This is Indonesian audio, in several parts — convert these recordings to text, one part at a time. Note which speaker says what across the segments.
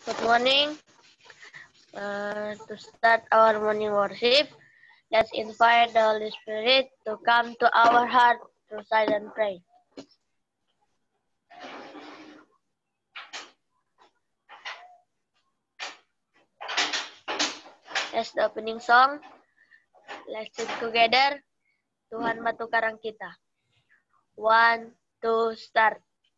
Speaker 1: Good morning. To start our morning worship, let's invite the Holy Spirit to come to our heart through silent prayer. As the opening song, let's sing together. Tuhan batu karang kita. 1, 2, start.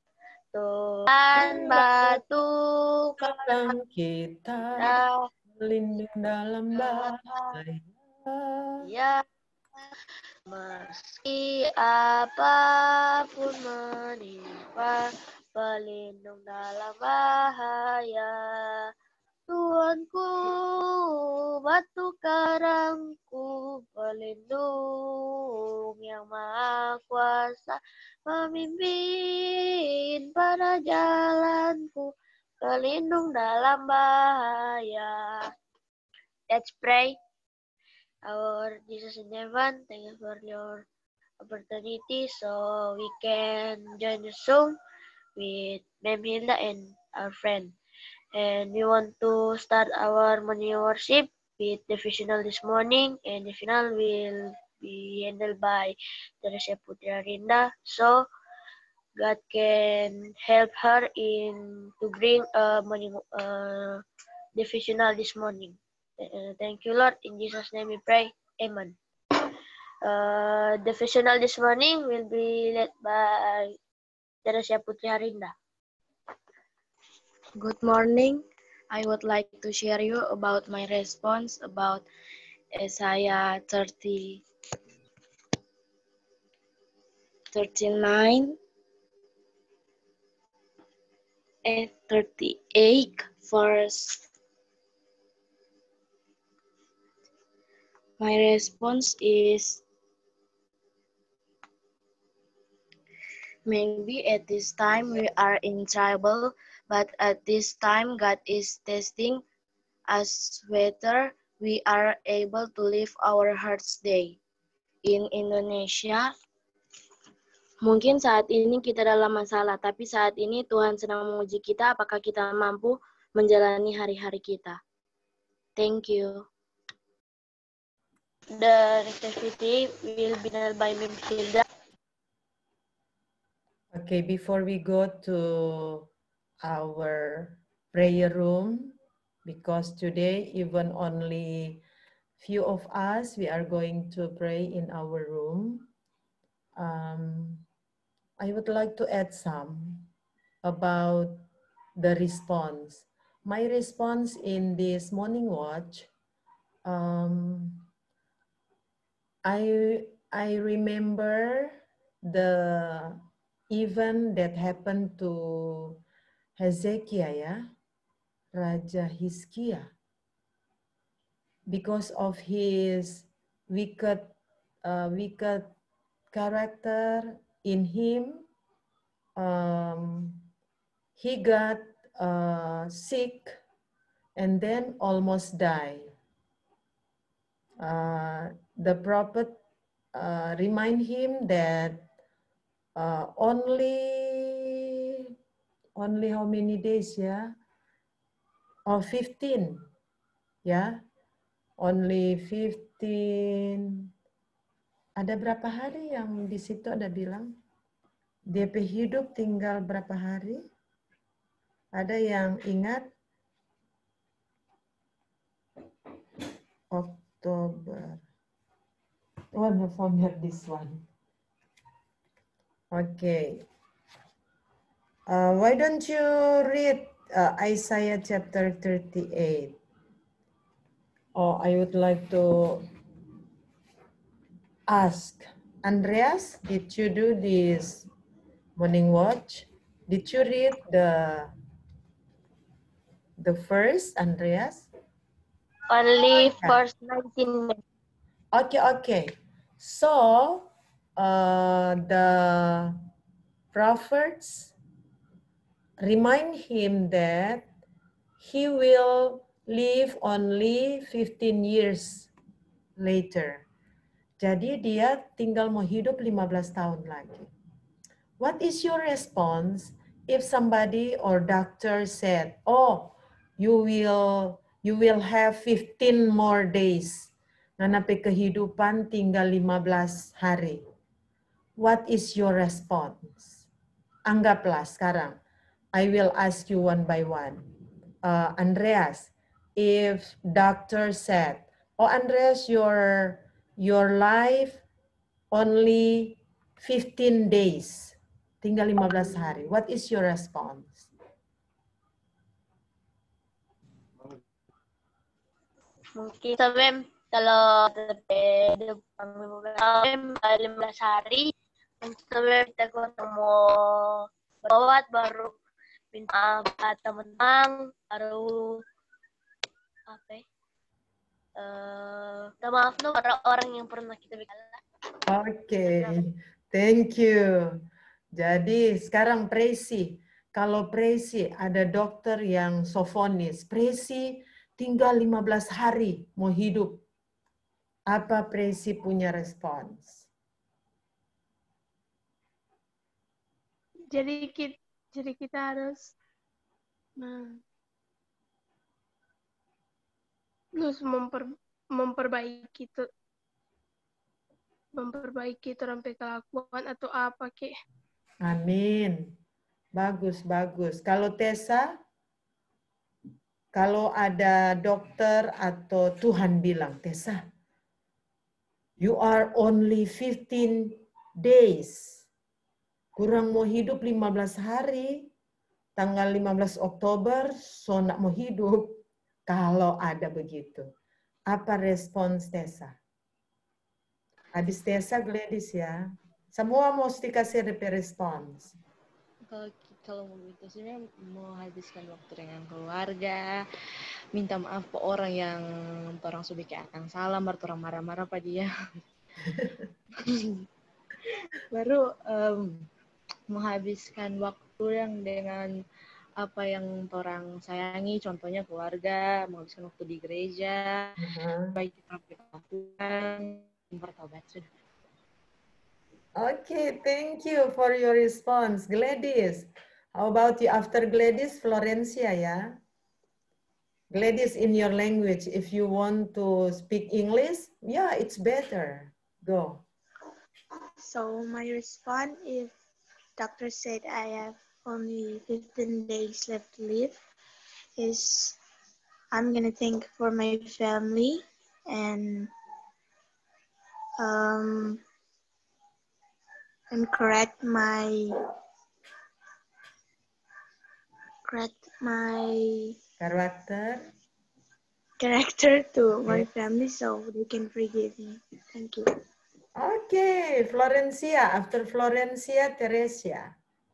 Speaker 1: Tuhan batu
Speaker 2: karang kita, melindung dalam bahaya.
Speaker 1: Ya, meski apapun menimpa, pelindung dalam bahaya. Tuhanku, batu karangku, pelindung yang maha kuasa, memimpin pada jalanku, pelindung dalam bahaya. Let's pray. Our Jesus in heaven, thank you for your opportunity so we can join the song with Ma'am Hilda and our friend. And we want to start our morning worship with devotional this morning, and the final will be handled by Teresa Putri Arinda. So God can help her in to bring a morning devotional this morning. Thank you, Lord. In Jesus' name we pray. Amen. Devotional this morning will be led by Teresa Putri Arinda.
Speaker 3: Good morning. I would like to share you about my response about Isaiah 38 verse. My response is, maybe at this time we are in trouble, but at this time God is testing us whether we are able to live our heart's day. In Indonesia, mungkin saat ini kita dalam masalah, tapi saat ini Tuhan sedang menguji kita apakah kita mampu menjalani hari-hari kita. Thank you.
Speaker 1: The activity will be done by Ma'am Hilda.
Speaker 2: Okay, before we go to our prayer room, because today even only few of us, we are going to pray in our room. I would like to add some about the response. My response in this morning watch, I remember the event that happened to Hezekiah, ya, Raja Hizkia, because of his wicked character in him. He got sick and then almost died. The prophet remind him that only how many days, ya? Oh, 15, ya? Only 15. Ada berapa hari yang di situ ada bilang? DP hidup tinggal berapa hari? Ada yang ingat? Oktober. Oh, no, forget this one. Okay. Why don't you read Isaiah chapter 38? Oh, I would like to ask, Andreas, did you do this morning watch? Did you read the first, Andreas?
Speaker 1: Only first 19 minutes.
Speaker 2: Okay. So, the prophets remind him that he will live only 15 years later. Jadi dia tinggal mau hidup 15 tahun lagi. What is your response if somebody or doctor said, oh, you will have 15 more days. Nganape kehidupan tinggal 15 hari. What is your response? Anggaplah sekarang, I will ask you one by one. Andreas, if doctor said, oh Andreas, your life only 15 days, tinggal 15 hari. What is your response?
Speaker 1: Mungkin sabi kalau depan 15 hari, sabi kita mau berawat baru minta teman-teman baru apa? Maaf no para orang yang pernah kita bicarakan.
Speaker 2: Oke, thank you. Jadi sekarang Presi, kalau Presi ada dokter yang sofonis, Presi tinggal 15 hari mau hidup. Apa Presi punya respons?
Speaker 4: Jadi kita harus memperbaiki rampai kelakuan atau apa kek.
Speaker 2: Amin. Bagus, bagus. Kalau Tessa, kalau ada dokter atau Tuhan bilang, Tessa, you are only 15 days. Kurang mau hidup 15 hari, tanggal 15 Oktober, so nak mau hidup. Kalau ada begitu. Apa respons Tessa? Habis Tessa, Gladys ya. Semua mesti kasih respons.
Speaker 5: Kalau itu sebenarnya mau habiskan waktu dengan keluarga, minta maaf ke orang yang orang sudah kayak akan salah, orang marah-marah pada dia. Baru menghabiskan waktu yang dengan apa yang orang sayangi, contohnya keluarga, menghabiskan waktu di gereja, baik kita Tuhan, bertobat sudah.
Speaker 2: Okay, thank you for your response. Gladys, how about you after Gladys, Florencia ya? Gladys, in your language, if you want to speak English, yeah, it's better. Go.
Speaker 6: So my response, if doctor said I have only 15 days left to live, is I'm gonna think for my family and correct my character to my family so they can forgive me. Thank you.
Speaker 2: Okay, Florencia. After Florencia, Teresia.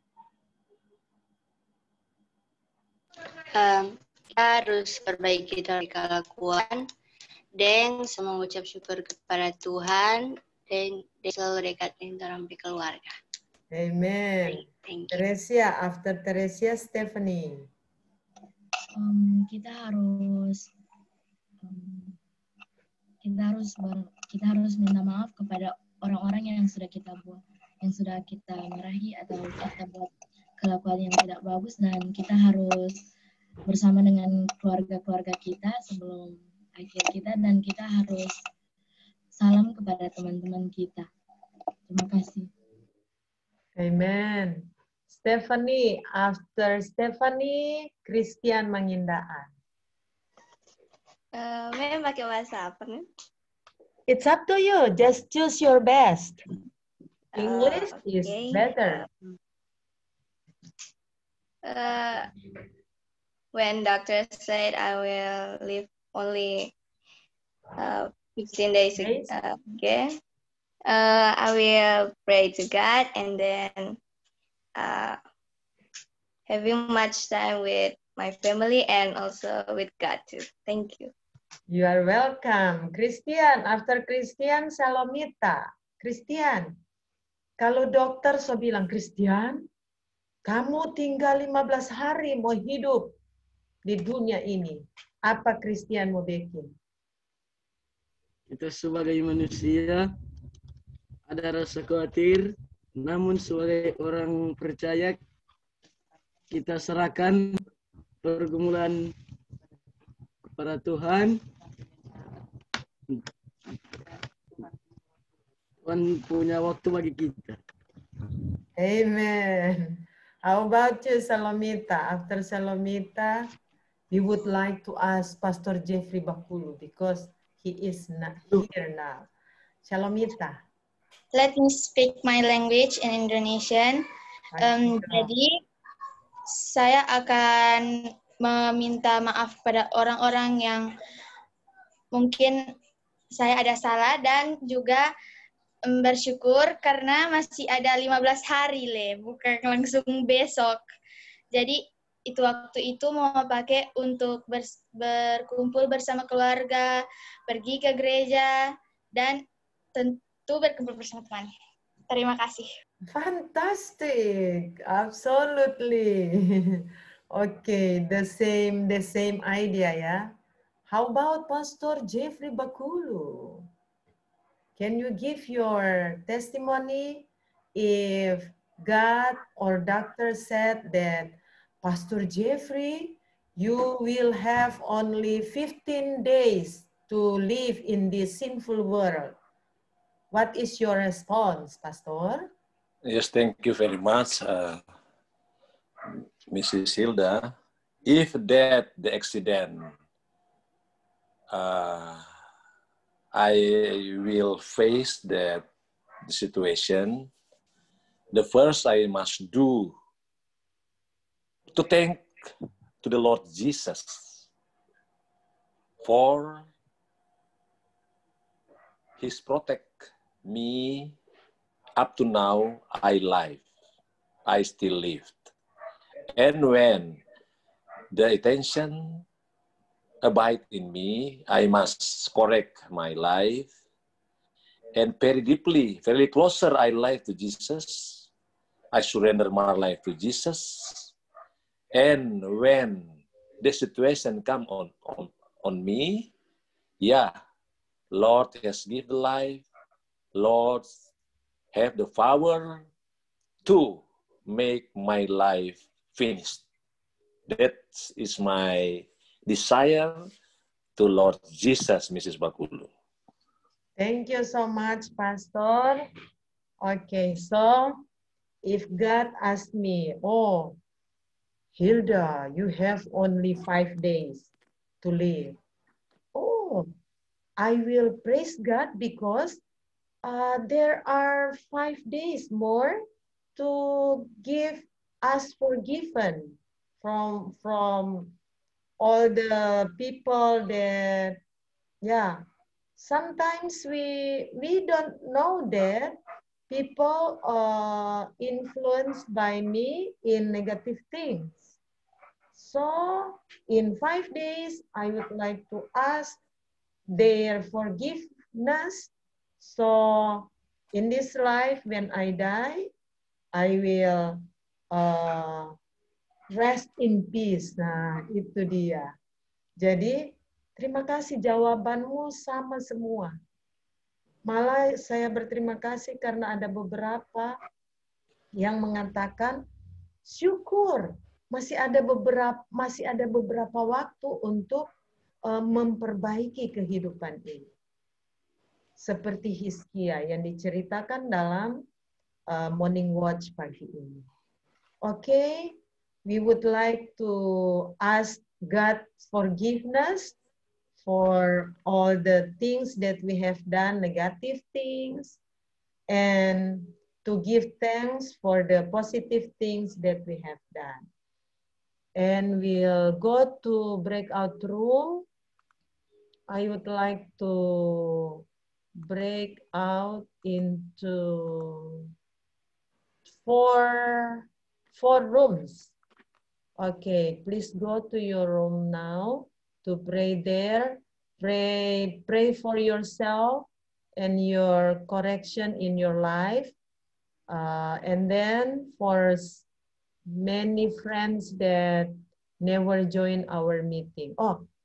Speaker 3: Kita harus perbaiki kelakuan dan mengucap syukur kepada Tuhan dan selalu dekat dengan keluarga.
Speaker 2: Amen. Teresia, after Teresia, Stephanie.
Speaker 7: Kita harus minta maaf kepada orang-orang yang sudah kita buat, yang sudah kita marahi atau kita buat kelakuan yang tidak bagus, dan kita harus bersama dengan keluarga-keluarga kita sebelum akhir kita, dan kita harus salam kepada teman-teman kita. Terima kasih.
Speaker 2: Amen. Stephanie, after Stephanie, Christian Mangindaan.
Speaker 8: Memang pakai bahasa apa nih?
Speaker 2: It's up to you. Just choose your best. English is better.
Speaker 8: When doctor said I will live only 15 days again, I will pray to God and then having much time with my family and also with God too. Thank you.
Speaker 2: You are welcome. Christian, after Christian, Salomita. Christian, kalau dokter so bilang, Christian, kamu tinggal 15 hari mau hidup di dunia ini. Apa Christian mau bikin?
Speaker 9: Kita sebagai manusia ada rasa khawatir, namun sebagai orang percaya kita serahkan pergumulan kepada Tuhan. Tuhan punya waktu bagi kita.
Speaker 2: Amen. How about you, Salomita? After Salomita, we would like to ask Pastor Jeffrey Bakulu because he is not here now. Salomita.
Speaker 10: Let me speak my language in Indonesian. Jadi, saya akan meminta maaf pada orang-orang yang mungkin saya ada salah dan juga bersyukur karena masih ada 15 hari, bukan langsung besok. Jadi, waktu itu mau pakai untuk berkumpul bersama keluarga, pergi ke gereja, dan tentu berkumpul bersama teman. Terima kasih.
Speaker 2: Fantastic, absolutely. Okay, the same idea, ya. How about Pastor Jeffrey Bakulu? Can you give your testimony if God or doctor said that, Pastor Jeffrey, you will have only 15 days to live in this sinful world? What is your response, Pastor?
Speaker 11: Yes, thank you very much, Mrs. Hilda. If the accident, I will face the situation. The first I must do to thank to the Lord Jesus for His protect me up to now. I still lived. And when the attention abide in me, I must correct my life. And very deeply, very closer I live to Jesus. I surrender my life to Jesus. And when the situation come on me, yeah, Lord has given the life. Lord have the power to make my life finished. That is my desire to Lord Jesus, Mrs. Bakulu.
Speaker 2: Thank you so much, Pastor. Okay, so if God asked me, oh, Hilda, you have only 5 days to live. Oh, I will praise God because there are 5 days more to give us forgiven from all the people that, yeah, sometimes we don't know that people are influenced by me in negative things. So in 5 days, I would like to ask their forgiveness. So in this life, when I die, I will rest in peace. Nah, itu dia. Jadi, terima kasih jawabanmu sama semua. Malah saya berterima kasih karena ada beberapa yang mengatakan, syukur masih ada beberapa waktu untuk memperbaiki kehidupan ini. Seperti Hizkia yang diceritakan dalam Morning Watch pagi ini. Okay. We would like to ask God forgiveness for all the things that we have done, negative things, and to give thanks for the positive things that we have done. And we'll go to breakout room. I would like to break out into four rooms. Okay, please go to your room now to pray there. Pray for yourself and your correction in your life. And then for many friends that never join our meeting.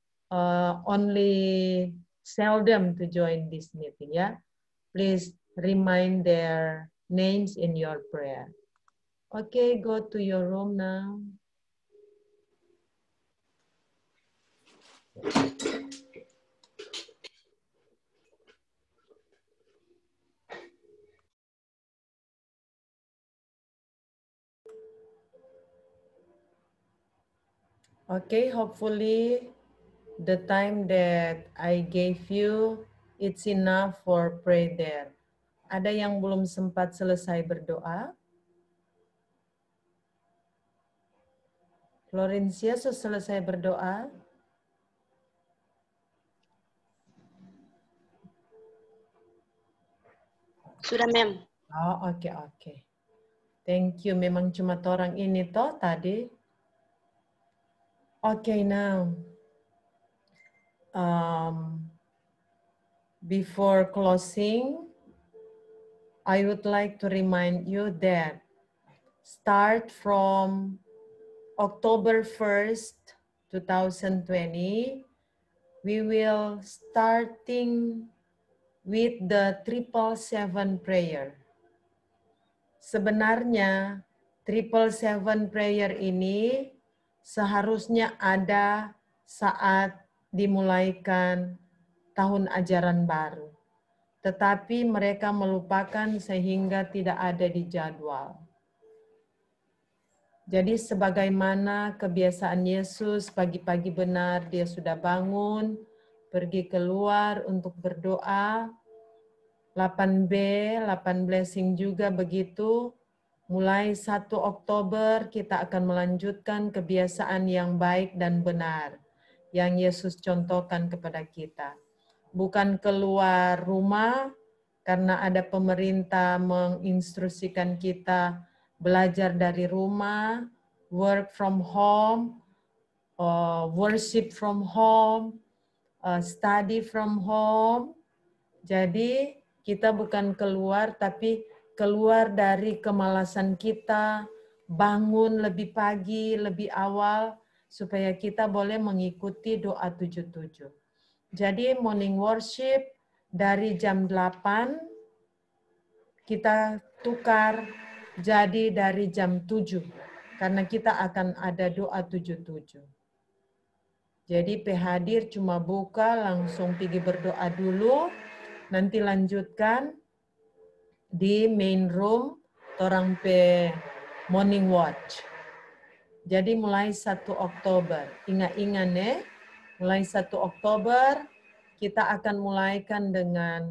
Speaker 2: Only seldom to join this meeting, yeah? Please remind their names in your prayer. Okay, go to your room now. Okay, hopefully the time that I gave you, it's enough for pray there. Ada yang belum sempat selesai berdoa? Florencia, selesai berdoa?
Speaker 3: Sudah, Mem.
Speaker 2: Oh, oke. Thank you. Memang cuma orang ini toh tadi. Okay, now. Before closing, I would like to remind you that start from October 1st, 2020, we will starting with the 777 prayer. Sebenarnya 777 prayer ini seharusnya ada saat dimulaikan tahun ajaran baru. Tetapi mereka melupakan sehingga tidak ada di jadwal. Jadi sebagaimana kebiasaan Yesus, pagi-pagi benar dia sudah bangun, pergi keluar untuk berdoa. 8B, 8 blessing juga begitu. Mulai 1 Oktober kita akan melanjutkan kebiasaan yang baik dan benar yang Yesus contohkan kepada kita. Bukan keluar rumah karena ada pemerintah menginstruksikan kita belajar dari rumah, work from home, worship from home, study from home. Jadi kita bukan keluar, tapi keluar dari kemalasan kita, bangun lebih pagi, lebih awal, supaya kita boleh mengikuti doa 77. Jadi morning worship dari jam 8, kita tukar jadi dari jam 7, karena kita akan ada doa 77. Jadi hadir cuma buka, langsung pergi berdoa dulu, nanti lanjutkan di main room, orang pe morning watch. Jadi mulai 1 Oktober, ingat-ingat nih, mulai 1 Oktober kita akan mulaikan dengan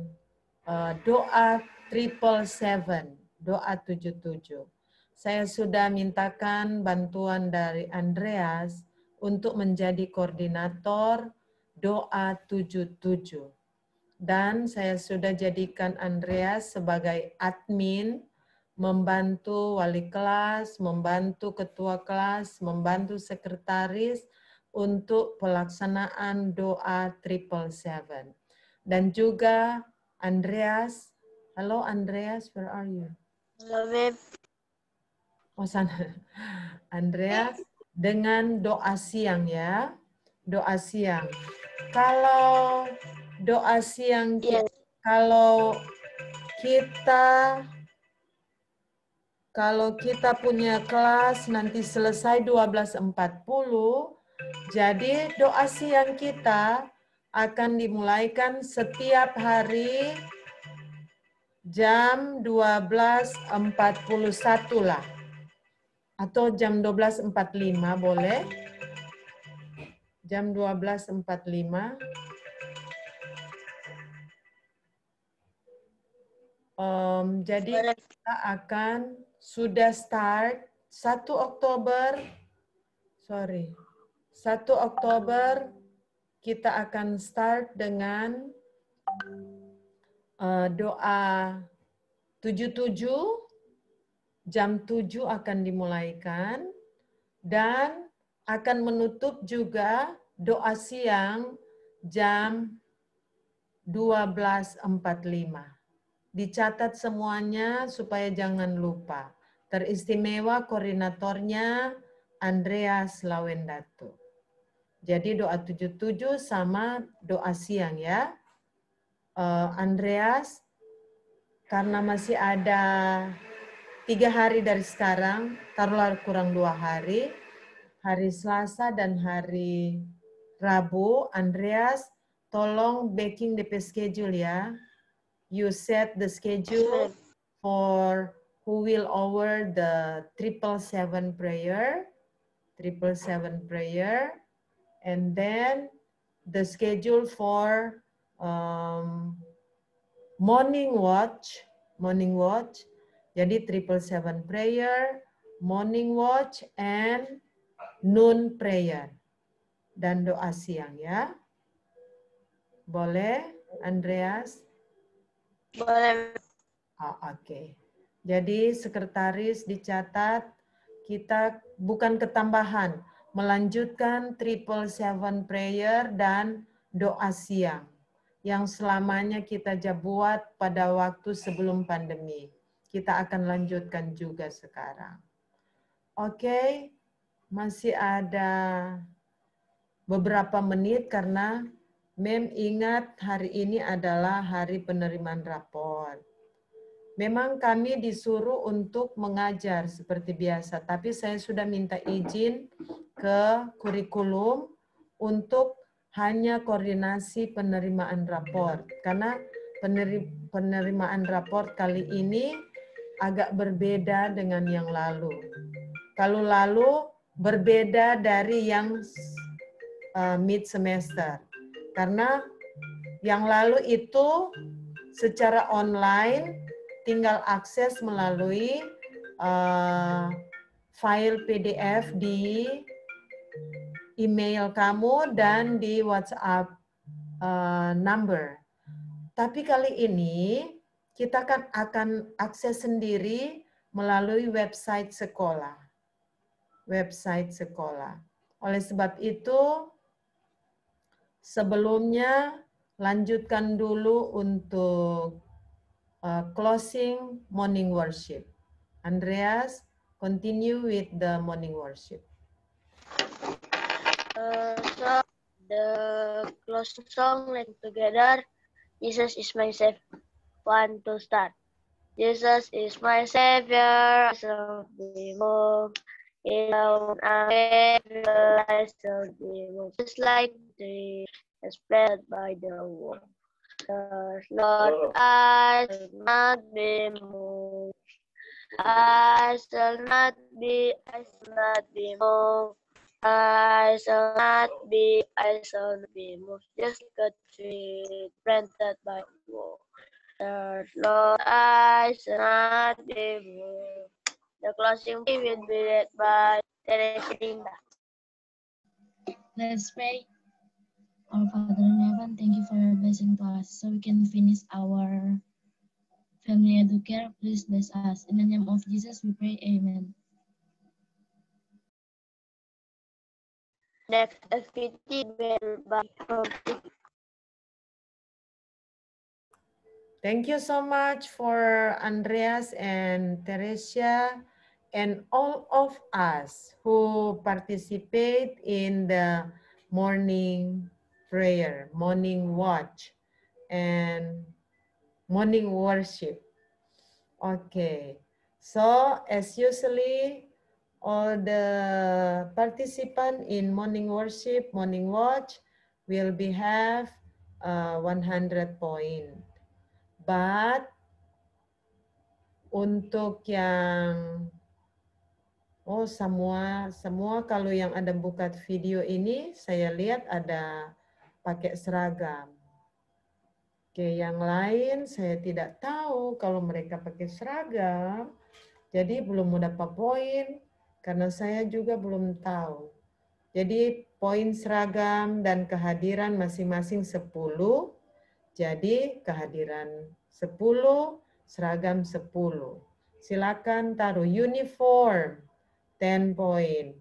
Speaker 2: doa 777, doa 77. Saya sudah mintakan bantuan dari Andreas untuk menjadi koordinator doa 77. Dan saya sudah jadikan Andreas sebagai admin, membantu wali kelas, membantu ketua kelas, membantu sekretaris untuk pelaksanaan doa 777. Dan juga Andreas, halo Andreas, where are you?
Speaker 1: Halo, Beb.
Speaker 2: Oh, sana. Andreas, dengan doa siang ya, doa siang. Kalau doa siang, kalau kita punya kelas nanti selesai 12.40, jadi doa siang kita akan dimulaikan setiap hari jam 12.41 lah. Atau jam 12.45 boleh. Jam 12.45. Jadi kita akan sudah start 1 Oktober, 1 Oktober kita akan start dengan doa 77, jam 7 akan dimulaikan, dan akan menutup juga doa siang jam 12.45. Dicatat semuanya supaya jangan lupa. Teristimewa koordinatornya Andreas Lawendato. Jadi doa 77 sama doa siang ya. Andreas, karena masih ada 3 hari dari sekarang, taruhlah kurang 2 hari, hari Selasa dan hari Rabu, Andreas, tolong backing DP schedule ya. You set the schedule for who will over the 777 prayer. 777 prayer, and then the schedule for morning watch. Jadi 777 prayer, morning watch, and noon prayer. Dan doa siang ya. Boleh, Andreas?
Speaker 1: Boleh.
Speaker 2: Oh, oke. Jadi sekretaris dicatat, kita bukan ketambahan, melanjutkan 777 prayer dan doa siang yang selamanya kita buat pada waktu sebelum pandemi. Kita akan lanjutkan juga sekarang. Oke, masih ada beberapa menit karena Mem ingat hari ini adalah hari penerimaan rapor. Memang kami disuruh untuk mengajar seperti biasa, tapi saya sudah minta izin ke kurikulum untuk hanya koordinasi penerimaan rapor. Karena penerimaan rapor kali ini agak berbeda dengan yang lalu. Kalau lalu berbeda dari yang mid semester. Karena yang lalu itu secara online tinggal akses melalui file PDF di email kamu dan di WhatsApp number. Tapi kali ini kita akan akses sendiri melalui website sekolah. Oleh sebab itu, sebelumnya lanjutkan dulu untuk closing morning worship. Andreas, continue with the morning worship.
Speaker 1: So the closing song, let's together. Jesus is my Savior. 1 to start. Jesus is my Savior. I shall be moved. I shall be moved. Just like the spread by the wall. Lord, I shall not be moved. I shall not be moved. I shall not be moved. Just like a tree planted by the wall. Lord, I shall not be moved. The closing will be led by Teresinda.
Speaker 7: Let's pray. Our Father in heaven, thank you for your blessing to us, so we can finish our family educare. Please bless us. In the name of Jesus, we pray. Amen.
Speaker 1: Next activity will be
Speaker 2: Thank you so much for Andreas and Teresia and all of us who participate in the morning prayer, morning watch, and morning worship. Okay, so as usually, all the participants in morning worship, morning watch will have 100 points. But untuk yang semua kalau yang ada buka video ini saya lihat ada pakai seragam. Oke, yang lain saya tidak tahu kalau mereka pakai seragam. Jadi belum dapat poin karena saya juga belum tahu. Jadi poin seragam dan kehadiran masing-masing 10. Jadi kehadiran 10, seragam 10. Silakan taruh uniform 10 poin.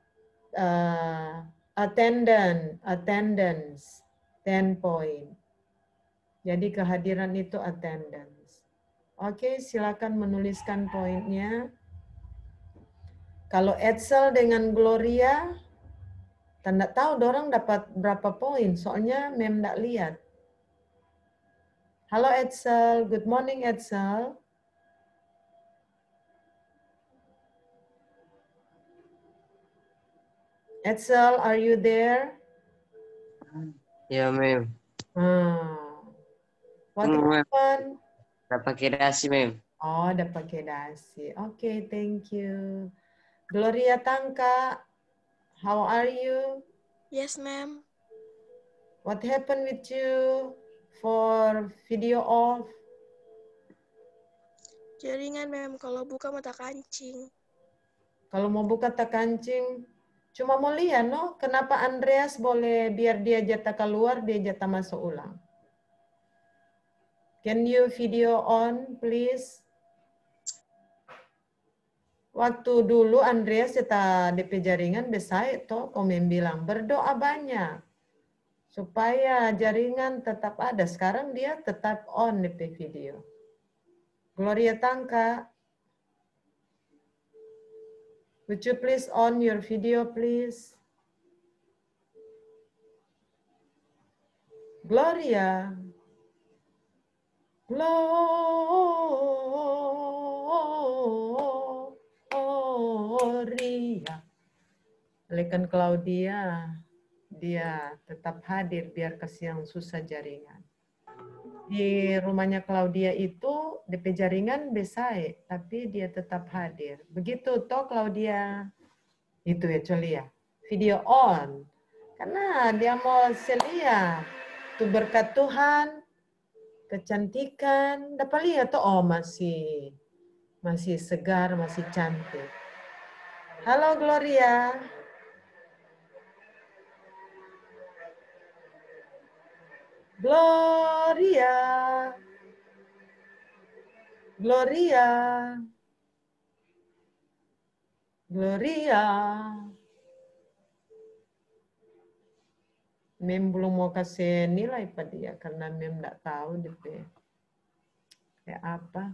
Speaker 2: Attendance 10 poin. Jadi kehadiran itu attendance. Oke, silakan menuliskan poinnya. Kalau Edsel dengan Gloria, tanda tahu dorang dapat berapa poin, soalnya Mem nggak lihat. Halo Edsel, good morning Edsel. Edsel, are you there?
Speaker 12: Ya, Mem.
Speaker 2: What happened?
Speaker 12: Dapat kedasi, Mem.
Speaker 2: Oh, dapat kedasi. Oke, thank you. Gloria Tangka, How are you?
Speaker 4: Yes, ma'am.
Speaker 2: What happened with you for video off?
Speaker 4: Jaringan, ma'am. Kalau buka mata kancing.
Speaker 2: Kalau mau buka tak kancing, cuma mau lihat, no? Kenapa Andreas boleh biar dia jatah keluar, dia jatah masuk ulang? Can you video on, please? Waktu dulu Andreas jatah DP jaringan besar itu, komen bilang berdoa banyak supaya jaringan tetap ada. Sekarang dia tetap on DP video. Gloria Tangka, would you please on your video, please? Gloria. Gloria. Lekan Claudia, dia tetap hadir biar kasih yang susah jaringan. Di rumahnya Claudia itu DP jaringan besar, tapi dia tetap hadir. Begitu toh Claudia. Itu ya Colia. Video on. Karena dia mau lihat tuh berkat Tuhan, kecantikan. Dapat lihat tuh, oh masih segar, masih cantik. Halo Gloria. Gloria. Gloria. Gloria. Mem belum mau kasih nilai pada dia karena Mem enggak tahu DP kayak apa.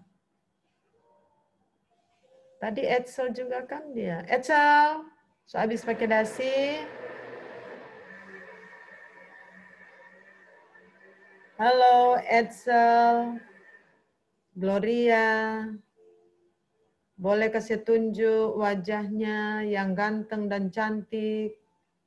Speaker 2: Tadi Edsel juga kan dia. Edsel, so habis pakai dasi. Halo Edsel, Gloria, boleh kasih tunjuk wajahnya yang ganteng dan cantik.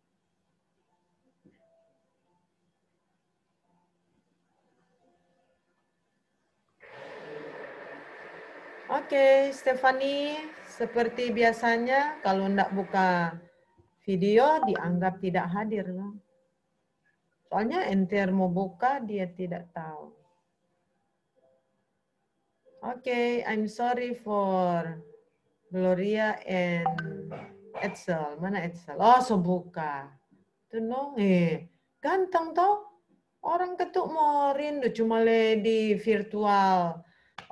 Speaker 2: Oke, Stephanie, seperti biasanya kalau enggak buka video dianggap tidak hadir. Soalnya enter mau buka, dia tidak tahu. Oke, I'm sorry for Gloria and Edsel. Mana Edsel? Oh, so buka. Itu no, ganteng toh. Orang ketuk mau rindu cuma di virtual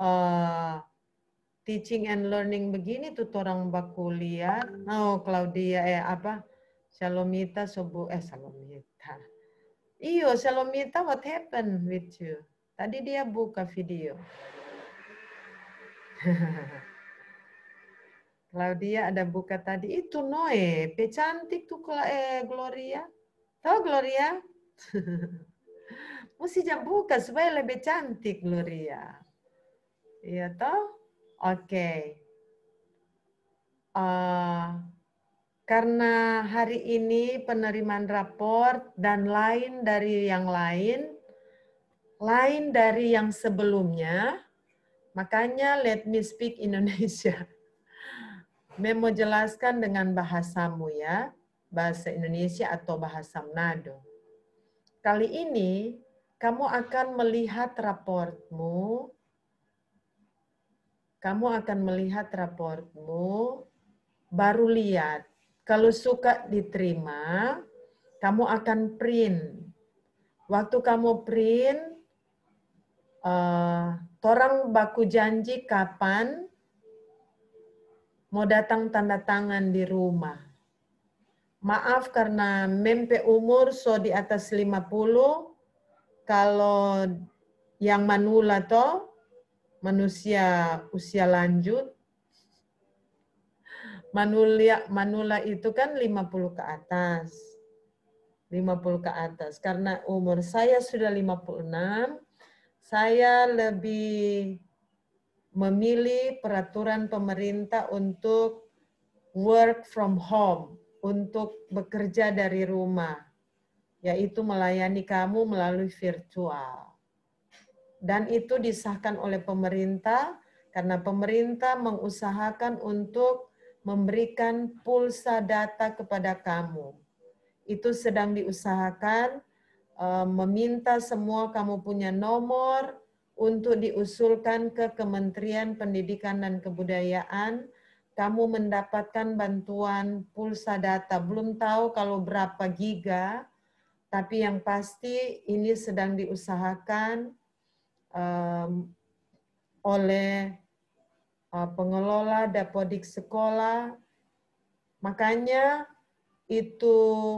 Speaker 2: teaching and learning begini tuh orang baku lihat. Oh, Claudia Shalomita Shalomita. Iyo, Shalomita, what happened with you? Tadi dia buka video. Claudia ada buka tadi. Itu Noe, cantik tuh Gloria. Tahu Gloria? Mesti jam buka supaya lebih cantik Gloria. Iya toh? Oke. Karena hari ini penerimaan raport dan lain dari yang lain dari yang sebelumnya, makanya let me speak Indonesia. Mem mau jelaskan dengan bahasamu ya, bahasa Indonesia atau bahasa Manado. Kali ini kamu akan melihat raportmu, baru lihat. Kalau suka diterima, kamu akan print. Waktu kamu print, torang baku janji kapan mau datang tanda tangan di rumah. Maaf karena mempe umur so di atas 50, kalau yang manula toh, manusia usia lanjut, manula itu kan 50 ke atas. 50 ke atas. Karena umur saya sudah 56, saya lebih memilih peraturan pemerintah untuk work from home, untuk bekerja dari rumah, yaitu melayani kamu melalui virtual. Dan itu disahkan oleh pemerintah karena pemerintah mengusahakan untuk memberikan pulsa data kepada kamu. Itu sedang diusahakan, meminta semua kamu punya nomor untuk diusulkan ke Kementerian Pendidikan dan Kebudayaan. Kamu mendapatkan bantuan pulsa data. Belum tahu kalau berapa giga, tapi yang pasti ini sedang diusahakan oleh pengelola dapodik sekolah. Makanya itu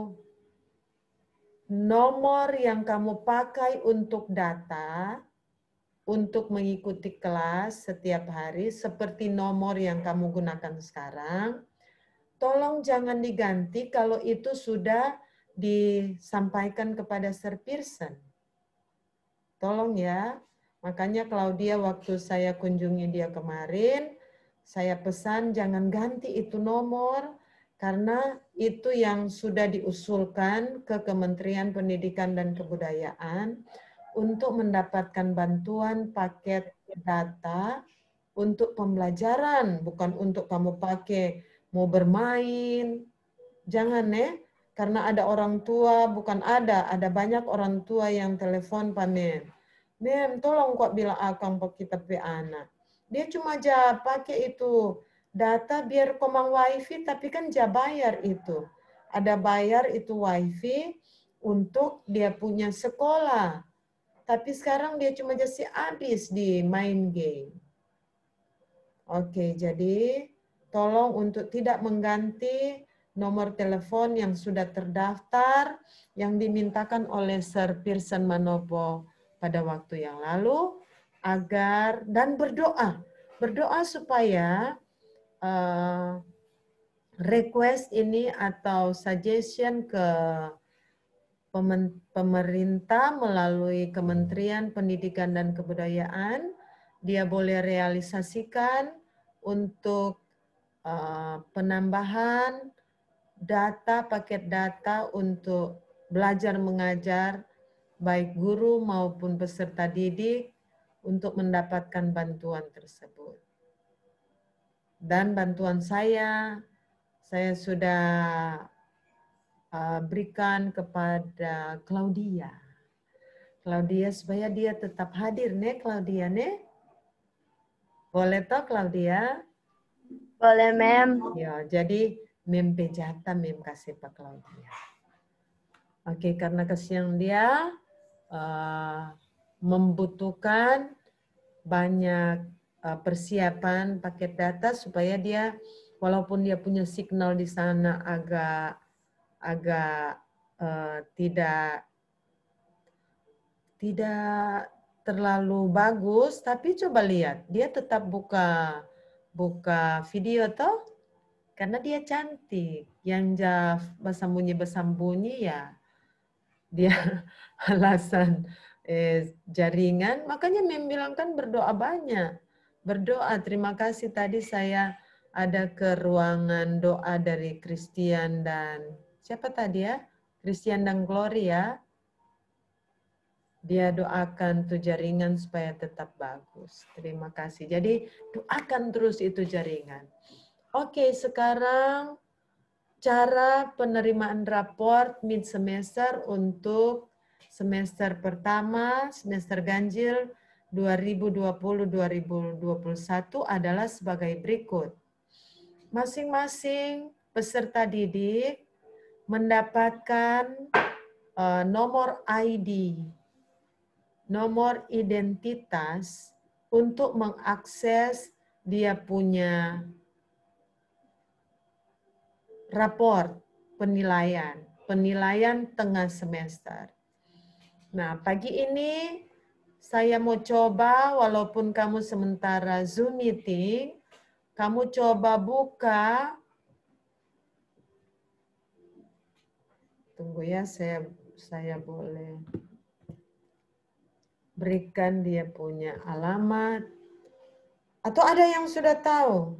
Speaker 2: nomor yang kamu pakai untuk data, untuk mengikuti kelas setiap hari, seperti nomor yang kamu gunakan sekarang, tolong jangan diganti kalau itu sudah disampaikan kepada Sir Pearson. Tolong ya. Makanya Claudia waktu saya kunjungi dia kemarin, saya pesan jangan ganti itu nomor, karena itu yang sudah diusulkan ke Kementerian Pendidikan dan Kebudayaan untuk mendapatkan bantuan paket data untuk pembelajaran, bukan untuk kamu pakai mau bermain. Jangan karena ada orang tua, bukan ada banyak orang tua yang telepon panen. Mem, tolong kok bilang akang kita pe anak. Dia cuma aja pakai itu data biar komang wifi, tapi kan dia bayar itu. Ada bayar itu wifi untuk dia punya sekolah. Tapi sekarang dia cuma jadi habis di main game. Oke, jadi tolong untuk tidak mengganti nomor telepon yang sudah terdaftar yang dimintakan oleh Sir Pearson Manopo pada waktu yang lalu, agar dan berdoa supaya request ini atau suggestion ke pemerintah melalui Kementerian Pendidikan dan Kebudayaan dia boleh realisasikan untuk penambahan data, paket data untuk belajar mengajar baik guru maupun peserta didik untuk mendapatkan bantuan tersebut. Dan bantuan saya sudah berikan kepada Claudia. Claudia supaya dia tetap hadir, Claudia, Boleh toh, Claudia?
Speaker 1: Boleh, Mem.
Speaker 2: Ya, jadi Mem pejata Mem kasih Pak Claudia. Oke, karena kesian dia membutuhkan banyak persiapan paket data supaya dia walaupun dia punya signal di sana agak tidak terlalu bagus, tapi coba lihat dia tetap buka video toh, karena dia cantik. Yang bersembunyi ya dia alasan jaringan. Makanya membilangkan berdoa banyak. Berdoa, terima kasih tadi saya ada ke ruangan doa dari Christian dan siapa tadi ya? Christian dan Gloria. Dia doakan tuh jaringan supaya tetap bagus. Terima kasih. Jadi doakan terus itu jaringan. Oke, sekarang cara penerimaan raport mid semester untuk semester pertama, semester ganjil 2020-2021 adalah sebagai berikut. Masing-masing peserta didik mendapatkan nomor ID, nomor identitas untuk mengakses dia punya raport penilaian tengah semester. Nah, pagi ini saya mau coba, walaupun kamu sementara Zoom meeting, kamu coba buka. Tunggu ya, saya boleh berikan dia punya alamat. Atau ada yang sudah tahu?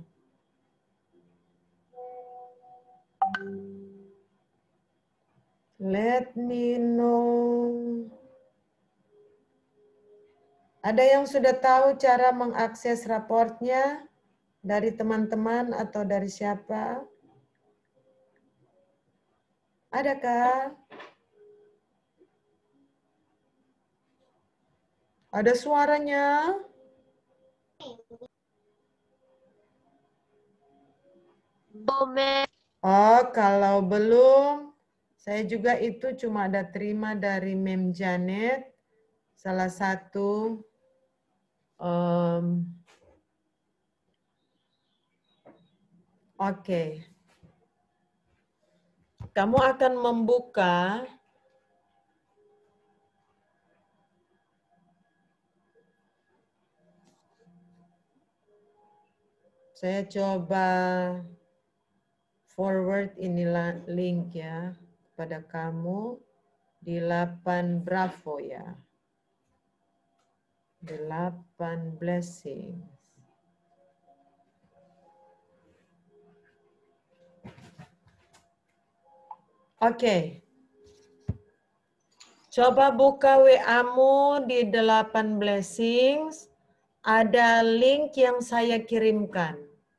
Speaker 2: Let me know. Ada yang sudah tahu cara mengakses raportnya? Dari teman-teman atau dari siapa? Adakah? Ada suaranya? Oh, kalau belum, saya juga itu cuma ada terima dari Mem Janet, salah satu oke. Kamu akan membuka saya coba forward ini link ya kepada kamu di 8 Bravo ya. 8 blessings. Oke. Coba buka WA-mu di 8 blessings. Ada link yang saya kirimkan.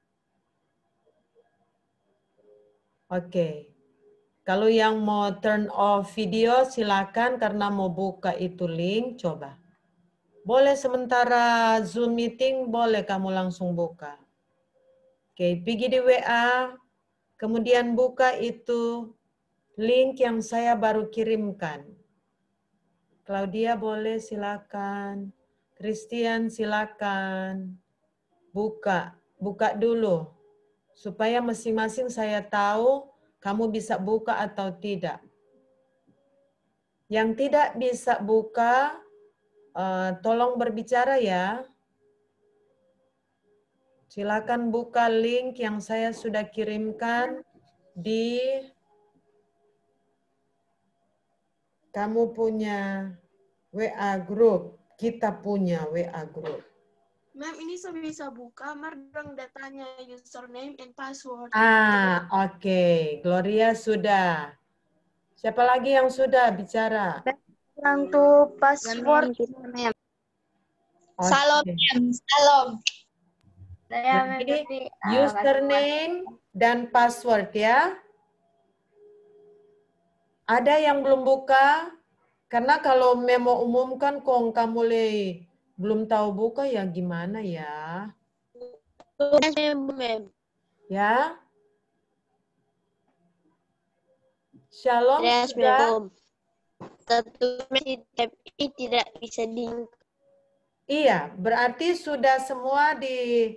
Speaker 2: Oke. Kalau yang mau turn off video silakan karena mau buka itu link, coba. Boleh sementara Zoom meeting, boleh kamu langsung buka. Oke, pergi di WA, kemudian buka itu link yang saya baru kirimkan. Claudia boleh silakan. Christian silakan. Buka dulu. Supaya masing-masing saya tahu kamu bisa buka atau tidak. Yang tidak bisa buka, tolong berbicara ya. Silakan buka link yang saya sudah kirimkan di kamu punya WA group. Kita punya WA group.
Speaker 4: Ma'am, ini saya bisa buka, mardang datanya username and password.
Speaker 2: Oke. Gloria sudah. Siapa lagi yang sudah bicara?
Speaker 3: Yang tuh password.
Speaker 10: Salam, salam.
Speaker 2: Jadi, username dan password ya. Ada yang belum buka? Karena kalau memo umumkan kok kamu belum tahu buka ya gimana ya? Ya? Shalom sudah?
Speaker 1: Tapi tidak bisa di.
Speaker 2: Iya, berarti sudah semua di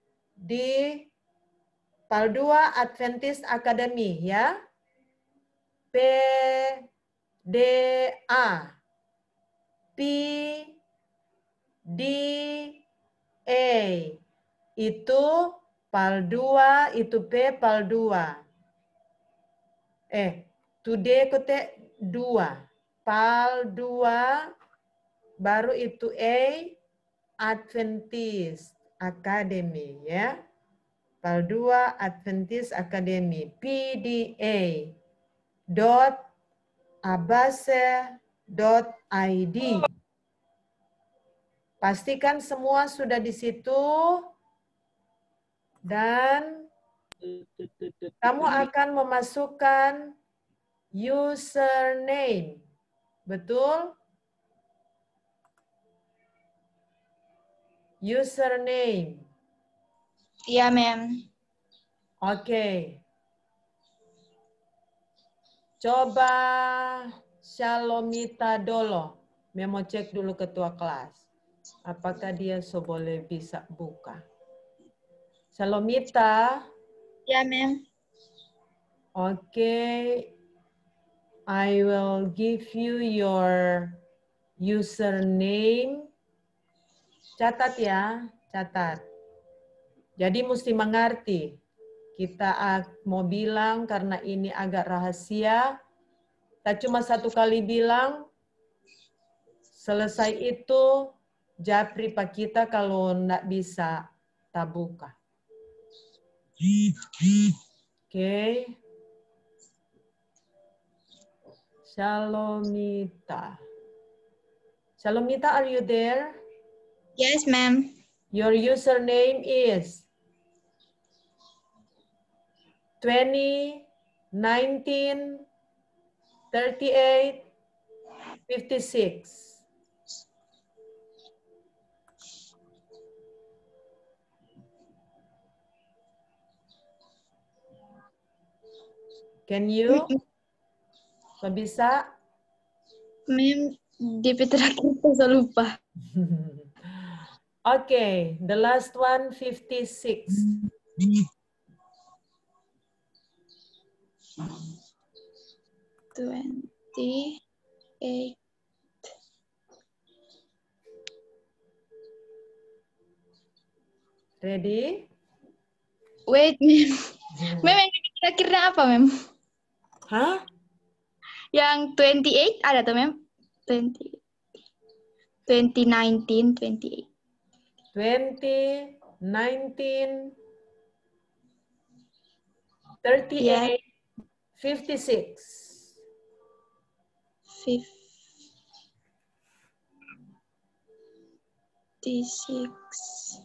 Speaker 2: Paldua Adventist Academy ya. PDA. PDA. Itu Paldua, itu P Paldua. Today kote 2. Paldua, baru itu A, Adventist Academy ya. Paldua Adventist Academy, pda.abase.id. Pastikan semua sudah di situ dan kamu akan memasukkan username. Betul? Username.
Speaker 10: Iya, ma'am.
Speaker 2: Oke. Coba Shalomita dulu. Memo cek dulu ketua kelas. Apakah dia boleh bisa buka? Shalomita.
Speaker 10: Ya, ma'am.
Speaker 2: Oke. I will give you your username. Catat ya, catat. Jadi mesti mengerti. Kita mau bilang karena ini agak rahasia. Tak cuma satu kali bilang. Selesai itu japri pak kita kalau nggak bisa tak buka. Oke. Shalomita. Shalomita, are you there?
Speaker 10: Yes, ma'am.
Speaker 2: Your username is? 20, 19, 38, 56. Can you? Kok bisa?
Speaker 10: Mem, DP terakhir saya lupa.
Speaker 2: Okay, the last one, 56.
Speaker 10: 28.
Speaker 2: Ready?
Speaker 10: Wait, Mem. Mem, yang terakhirnya apa, Mem?
Speaker 2: Hah?
Speaker 10: Yang 28 ada tuh, Mem? 2019, 28.
Speaker 2: 20, 19, 38,
Speaker 10: Yeah.
Speaker 2: 56.
Speaker 10: 56.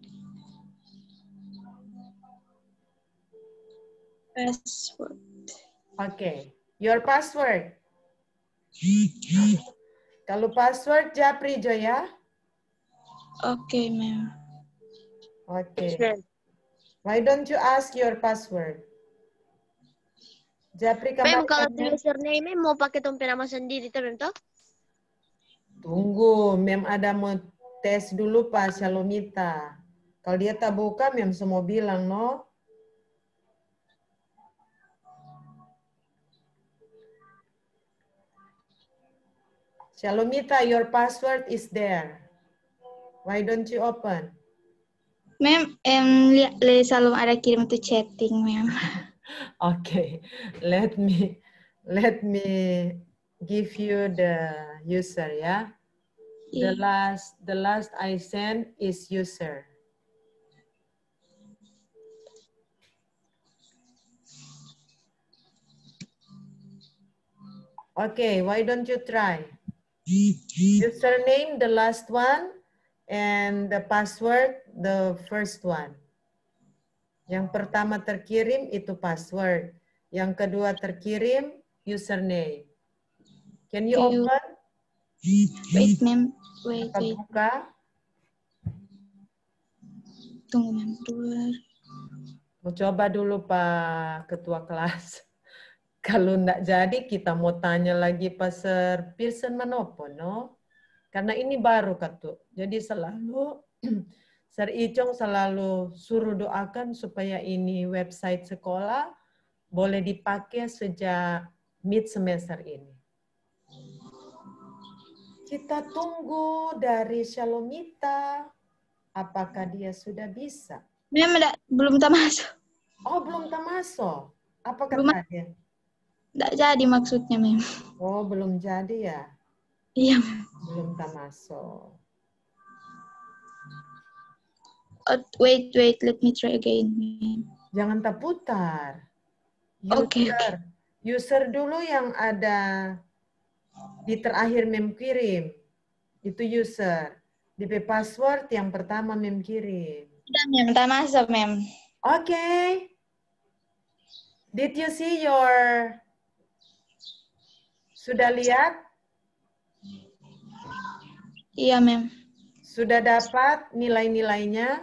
Speaker 10: Password.
Speaker 2: Okay, your password. Kalau password, Japri Jo ya.
Speaker 10: Okay, Mem.
Speaker 2: Okay. Why don't you ask your password? Japri,
Speaker 1: Mem,
Speaker 2: kamu
Speaker 1: kalau username Mem mau pakai tompel nama sendiri tuh Mem toh?
Speaker 2: Tunggu, Mem ada mau tes dulu Pak Shalomita. Kalau dia tak buka, Mem semua bilang, no? Shalomita, your password is there. Why don't you open?
Speaker 10: Mem, selalu ada kirim tuh chatting, Mem.
Speaker 2: Okay, let me give you the user, ya. The last I sent is user. Okay, why don't you try? Username, the last one, and the password, the first one. Yang pertama terkirim itu password. Yang kedua terkirim username. Can you open?
Speaker 10: Wait, Mem. Wait.
Speaker 2: Buka.
Speaker 10: Tunggu, Mem.
Speaker 2: Mau coba dulu Pak Ketua kelas. Kalau enggak jadi kita mau tanya lagi Pak Sir Pearson Manopo, no? Karena ini baru Katu. Jadi selalu Sir Icong selalu suruh doakan supaya ini website sekolah boleh dipakai sejak mid semester ini. Kita tunggu dari Shalomita. Apakah dia sudah bisa?
Speaker 10: Mem, belum tak masuk.
Speaker 2: Oh, belum tak masuk. Apa katanya?
Speaker 10: Tidak jadi maksudnya, Mem.
Speaker 2: Oh, belum jadi ya?
Speaker 10: Iya.
Speaker 2: Belum tak masuk.
Speaker 10: Wait, let me try again, Mem.
Speaker 2: Jangan tak putar.
Speaker 10: Oke.
Speaker 2: User dulu yang ada di terakhir Mem kirim. Itu user. DP password yang pertama Mem kirim.
Speaker 10: Sudah, Mem. Tak masuk, Mem.
Speaker 2: Okay. Did you see your... Sudah lihat?
Speaker 10: Iya, Mem.
Speaker 2: Sudah dapat nilai-nilainya?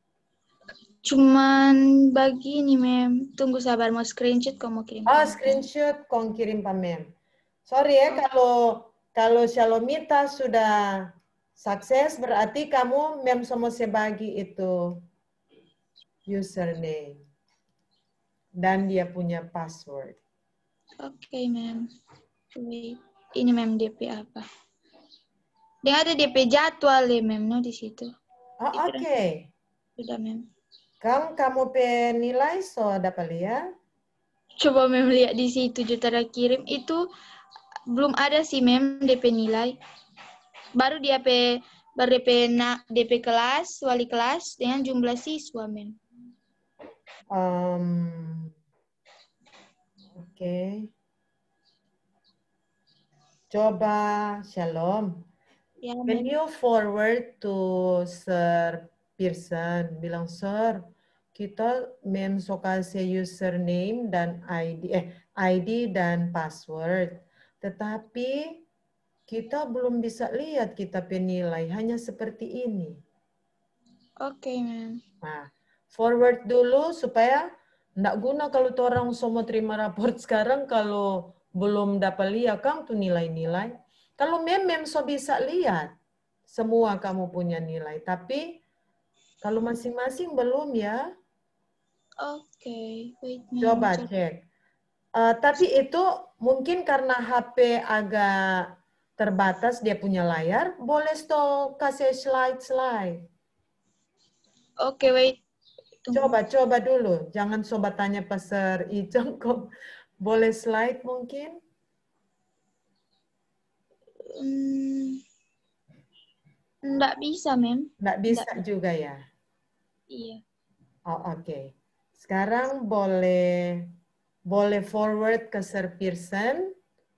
Speaker 10: Cuman begini, Mem. Tunggu sabar, mau screenshot kau mau kirim.
Speaker 2: Oh, screenshot kau kirim Pak Mem. Sorry ya, kalau Shalomita sudah sukses, berarti kamu Mem semua sebagi itu username. Dan dia punya password.
Speaker 10: Oke, Mem. Wait. Ini, Mem, DP apa? Dia ada DP jadwal ya, Mem, no, di situ.
Speaker 2: Oh, oke.
Speaker 10: Sudah, Mem.
Speaker 2: Kamu penilai so dapat lihat?
Speaker 10: Coba Mem lihat di situ juta kirim itu belum ada sih, Mem, DP nilai. Baru DP kelas, wali kelas dengan jumlah siswa, Mem.
Speaker 2: Oke. Coba, Shalom.
Speaker 10: Ya,
Speaker 2: Can you forward to Sir Pearson? Bilang, Sir, kita so kasih username dan ID dan password. Tetapi kita belum bisa lihat kita penilai, hanya seperti ini.
Speaker 10: Oke, ma'am.
Speaker 2: Nah, forward dulu supaya nggak guna kalau tuh orang semua terima raport sekarang kalau belum dapat lihat kan tuh nilai-nilai. Kalau mem so bisa lihat semua kamu punya nilai, tapi kalau masing-masing belum ya.
Speaker 10: Oke, wait, ma'am.
Speaker 2: Coba cek. Tapi itu mungkin karena HP agak terbatas dia punya layar, boleh kasih slide.
Speaker 10: Oke, wait.
Speaker 2: Coba dulu. Jangan coba tanya Pastor Icong kok boleh slide mungkin?
Speaker 10: Nggak bisa, ma'am.
Speaker 2: Nggak bisa juga ya?
Speaker 10: Iya.
Speaker 2: Oh, oke. Sekarang boleh forward ke Sir Pearson.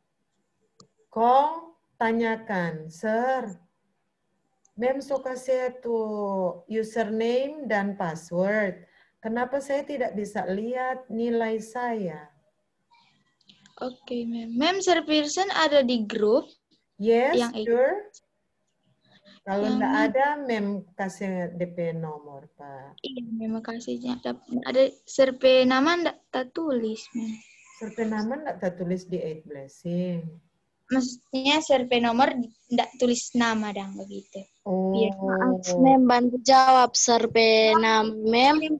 Speaker 2: Kong tanyakan, Sir, Mem so kasih tuh username dan password. Kenapa saya tidak bisa lihat nilai saya?
Speaker 10: Oke, ma'am. Ma'am, Sir Pearson ada di grup?
Speaker 2: Yes,
Speaker 10: yang
Speaker 2: sure. Kalau enggak ada, Mem kasih DP nomor, Pak.
Speaker 10: Iya, ma'am, makasih. Ada survei nama enggak tertulis, ma'am.
Speaker 2: Survei nama enggak tertulis di 8 Blessing.
Speaker 10: Maksudnya survei nomor enggak tulis nama dong begitu.
Speaker 2: Oh.
Speaker 10: Biar
Speaker 3: Maaf, Mem, bantu jawab survei nama, Mem.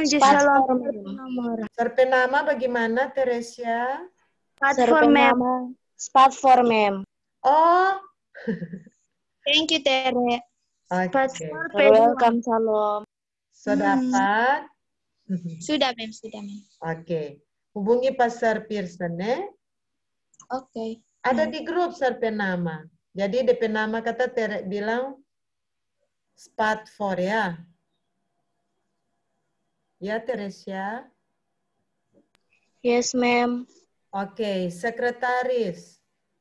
Speaker 2: Survei nama bagaimana, Teresia?
Speaker 3: Survei nama, Spatfor, Mem.
Speaker 2: Oh.
Speaker 10: Thank you, Tere.
Speaker 2: Okay.
Speaker 3: Welcome, Salam.
Speaker 2: Sudah dapat?
Speaker 10: Sudah, Mem. Sudah, Mem.
Speaker 2: Oke. Hubungi Pastor Pearson,
Speaker 10: Oke.
Speaker 2: Ada di grup survei nama. Jadi DP nama kata Tere bilang Spatfor ya. Ya, Teresia?
Speaker 3: Yes, ma'am.
Speaker 2: Oke, sekretaris.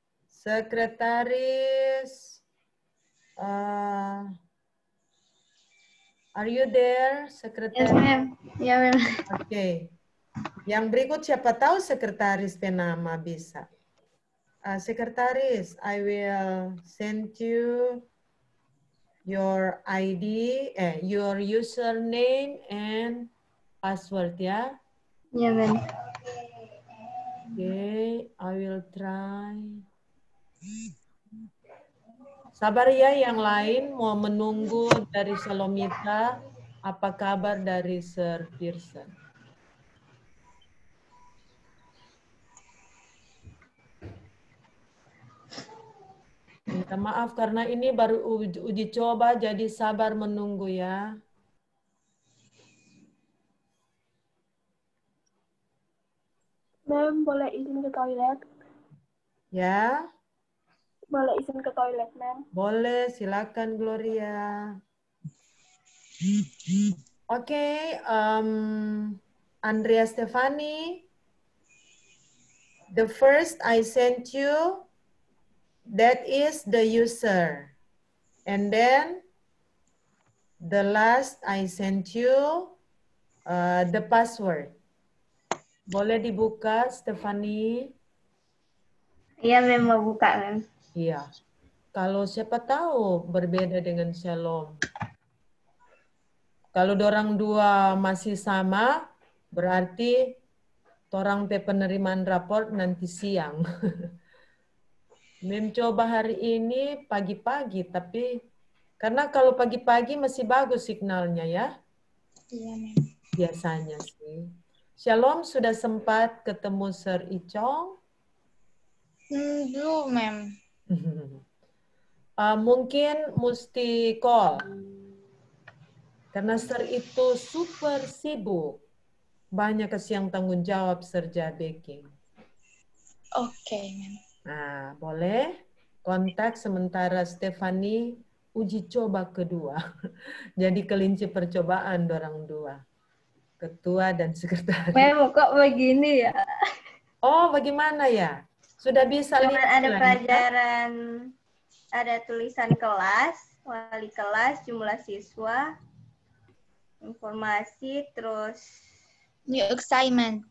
Speaker 2: Are you there, sekretaris?
Speaker 3: Yes, ma'am. Ya, ma'am.
Speaker 2: Oke. Yang berikut siapa tahu sekretaris penama bisa. Sekretaris, I will send you your ID, your username and password ya.
Speaker 3: Ya, ma'am.
Speaker 2: Okay, I will try. Sabar ya yang lain mau menunggu dari Salomita. Apa kabar dari Sir Pearson? Minta maaf karena ini baru uji coba, jadi sabar menunggu ya.
Speaker 4: Ma'am, boleh izin ke toilet?
Speaker 2: Ya?
Speaker 4: Boleh izin ke toilet, ma'am?
Speaker 2: Boleh, silakan Gloria. Oke, Andrea Stefani. The first I sent you, that is the user. And then the last I sent you the password. Boleh dibuka, Stefani?
Speaker 8: Iya, Mem, mau buka, Mem.
Speaker 2: Iya. Kalau siapa tahu berbeda dengan Shalom. Kalau dorang dua masih sama, berarti orang penerimaan raport nanti siang. Mem coba hari ini pagi-pagi, tapi karena kalau pagi-pagi masih bagus signalnya ya.
Speaker 10: Iya, Mem.
Speaker 2: Biasanya sih. Shalom sudah sempat ketemu Sir Icong?
Speaker 10: Belum, Mem.
Speaker 2: Mungkin mesti call. Karena Sir itu super sibuk. Banyak yang tanggung jawab Sir Baking.
Speaker 10: Oke, Mem.
Speaker 2: Nah, boleh kontak sementara Stefani uji coba kedua. Jadi kelinci percobaan dorang dua. Ketua dan sekretaris.
Speaker 8: Mem, kok begini ya?
Speaker 2: Oh, bagaimana ya? Sudah bisa
Speaker 8: Cuman
Speaker 2: lihat
Speaker 8: ada
Speaker 2: ya?
Speaker 8: pelajaran, ada tulisan kelas, wali kelas, jumlah siswa. informasi, terus
Speaker 10: New excitement.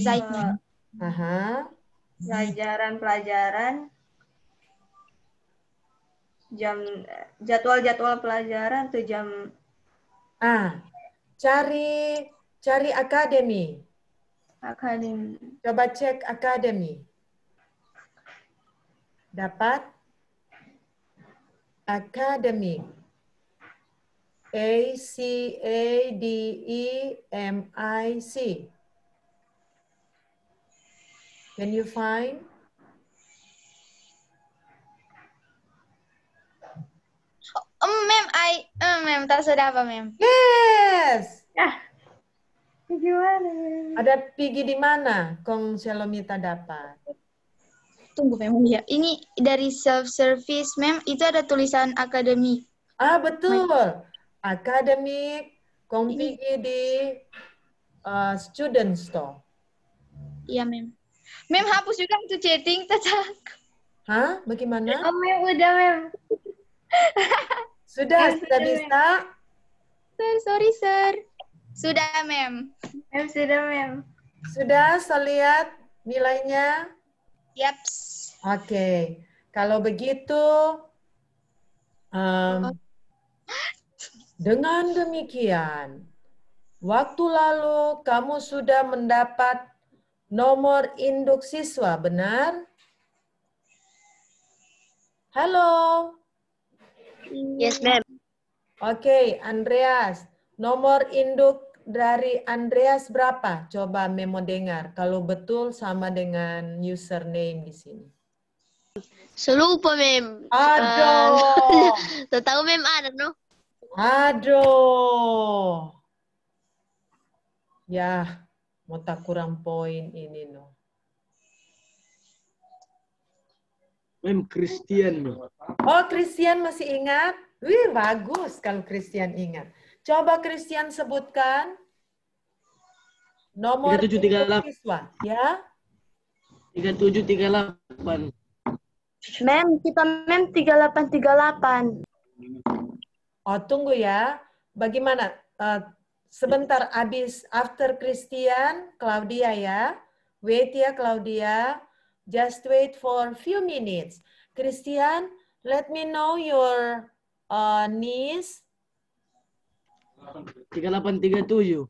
Speaker 8: pelajaran-pelajaran, jadwal-jadwal pelajaran tuh jam.
Speaker 2: Cari akademi. Coba cek akademi. Dapat? Academic. ACADEMIC. Can you find?
Speaker 10: Mem, tak sudah apa, Mem?
Speaker 2: Yes!
Speaker 8: Gimana?
Speaker 2: Ada pergi di mana? Kong Shalomita dapat.
Speaker 10: Tunggu, Mem. Ya, ini dari self-service, Mem. Itu ada tulisan akademik.
Speaker 2: Betul. Akademik. Kong pergi di student store.
Speaker 10: Iya, Mem. Mem, hapus juga itu chatting, tetap.
Speaker 2: Hah? Bagaimana?
Speaker 8: Mem, udah, Mem.
Speaker 2: Sudah bisa?
Speaker 10: Sorry, sir. Sudah, Mem.
Speaker 8: Sudah, Mem.
Speaker 2: Sudah, saya lihat nilainya?
Speaker 10: Yaps.
Speaker 2: Oke. Kalau begitu, dengan demikian, waktu lalu kamu sudah mendapat nomor induk siswa, benar? Halo?
Speaker 1: Yes, ma'am.
Speaker 2: Oke, Andreas. Nomor induk dari Andreas berapa? Coba Memo dengar. Kalau betul sama dengan username di sini.
Speaker 1: Selupa, mem.
Speaker 2: Aduh.
Speaker 1: Tahu, mem, ada, no?
Speaker 2: Aduh. Ya, mau tak kurang poin ini, no.
Speaker 9: Mem, Christian.
Speaker 2: Oh, Christian masih ingat? Wih, bagus kalau Christian ingat. Coba Christian sebutkan nomor
Speaker 9: 3738.
Speaker 2: siswa, ya.
Speaker 9: 3738.
Speaker 3: Mem, kita Mem 3838.
Speaker 2: Oh, tunggu ya. Bagaimana? Sebentar habis after Christian, Claudia ya. Wait ya, Claudia. Just wait for few minutes. Christian, let me know your niece.
Speaker 9: 3837.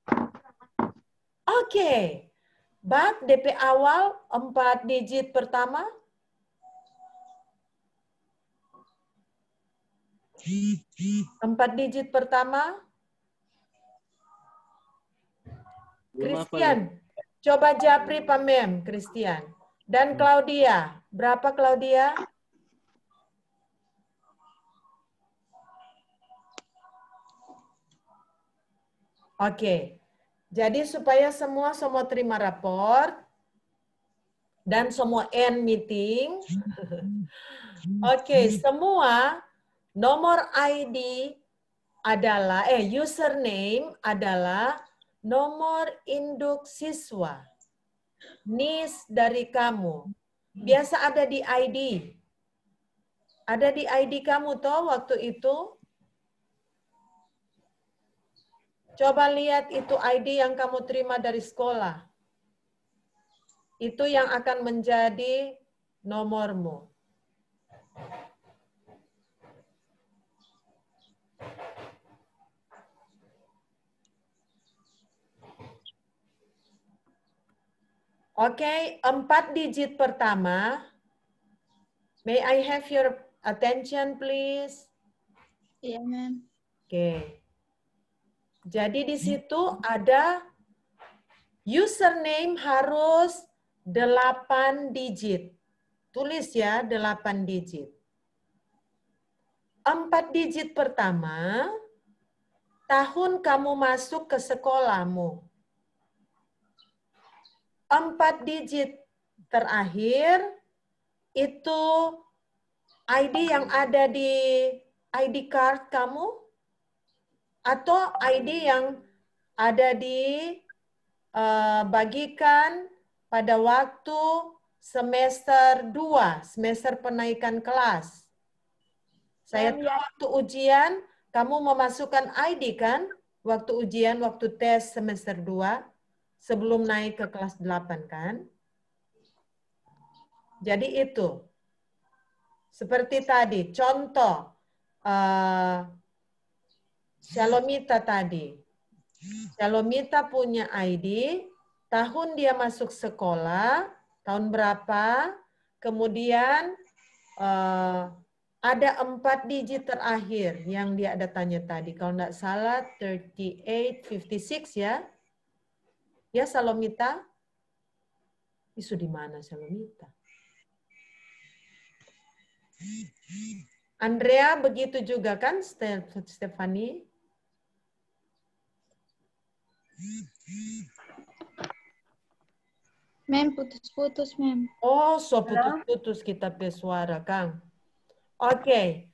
Speaker 2: Oke. But DP awal 4 digit pertama. Empat digit pertama. Christian, coba japri pamem, Christian. Dan Claudia, berapa Claudia? Oke, jadi supaya semua terima raport dan semua end meeting. Oke, semua nomor ID adalah, username adalah nomor induk siswa. NIS dari kamu. Biasa ada di ID. Ada di ID kamu toh waktu itu? Coba lihat itu ID yang kamu terima dari sekolah. Itu yang akan menjadi nomormu. Oke, 4 digit pertama. May I have your attention, please?
Speaker 10: Iya, Mem.
Speaker 2: Oke. Jadi di situ ada username harus 8 digit. Tulis ya, 8 digit. 4 digit pertama, tahun kamu masuk ke sekolahmu. 4 digit terakhir, itu ID yang ada di ID card kamu, atau ID yang ada di bagikan pada waktu semester 2, semester penaikan kelas. Saya tahu waktu ujian, kamu memasukkan ID kan? Waktu ujian, waktu tes semester 2, sebelum naik ke kelas 8 kan? Jadi itu. Seperti tadi, contoh Shalomita tadi. Shalomita punya ID, tahun dia masuk sekolah, tahun berapa, kemudian ada 4 digit terakhir yang dia ada tanya tadi. Kalau nggak salah 3856 ya. Ya Shalomita? Isu di mana Shalomita? Andrea begitu juga kan, Stefani?
Speaker 10: Mem, putus-putus, Mem.
Speaker 2: Oh, so putus-putus kita pe suara, Kang. Oke.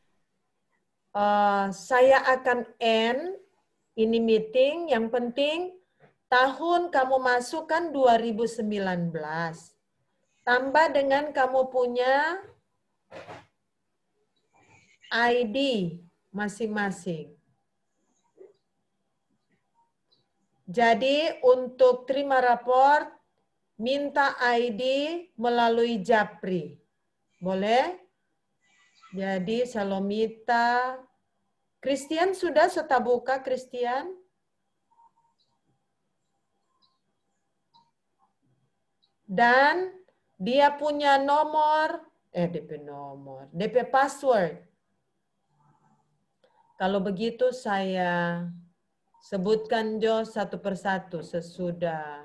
Speaker 2: Saya akan end ini meeting. Yang penting tahun kamu masuk kan 2019. Tambah dengan kamu punya ID masing-masing. Jadi untuk terima raport, minta ID melalui Japri. Boleh? Jadi Shalomita. Christian sudah buka Christian? Dan dia punya nomor, DP nomor, DP password. Kalau begitu saya sebutkan Jo satu persatu sesudah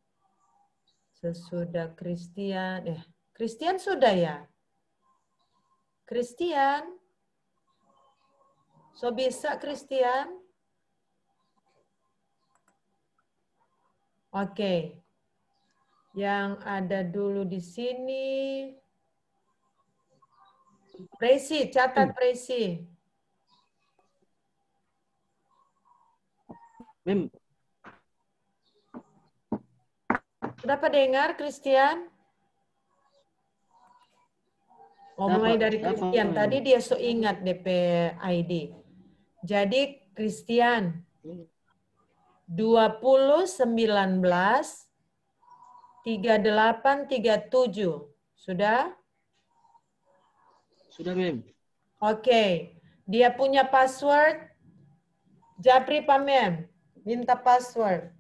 Speaker 2: Christian. Christian sudah ya? Christian? So bisa Christian? Oke. Yang ada dulu di sini. Presi, catat Presi.
Speaker 9: Mem.
Speaker 2: Berapa dengar Christian? Mulai dari Christian. Tadi dia so ingat DP ID. Jadi Christian 2019 3837. Sudah?
Speaker 9: Sudah, Mem.
Speaker 2: Oke. Dia punya password. Japri Pamem. Minta password.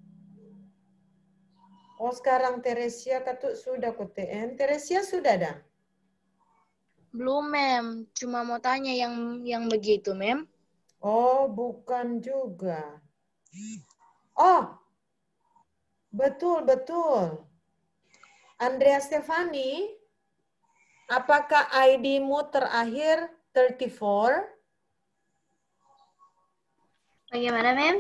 Speaker 2: Oh, sekarang Teresia katut sudah ke TN. Teresia sudah dah?
Speaker 3: Belum, Mem. Cuma mau tanya yang begitu, Mem.
Speaker 2: Oh, bukan juga. Oh, betul. Andrea Stefani, apakah ID-mu terakhir 34?
Speaker 8: Bagaimana, Mem?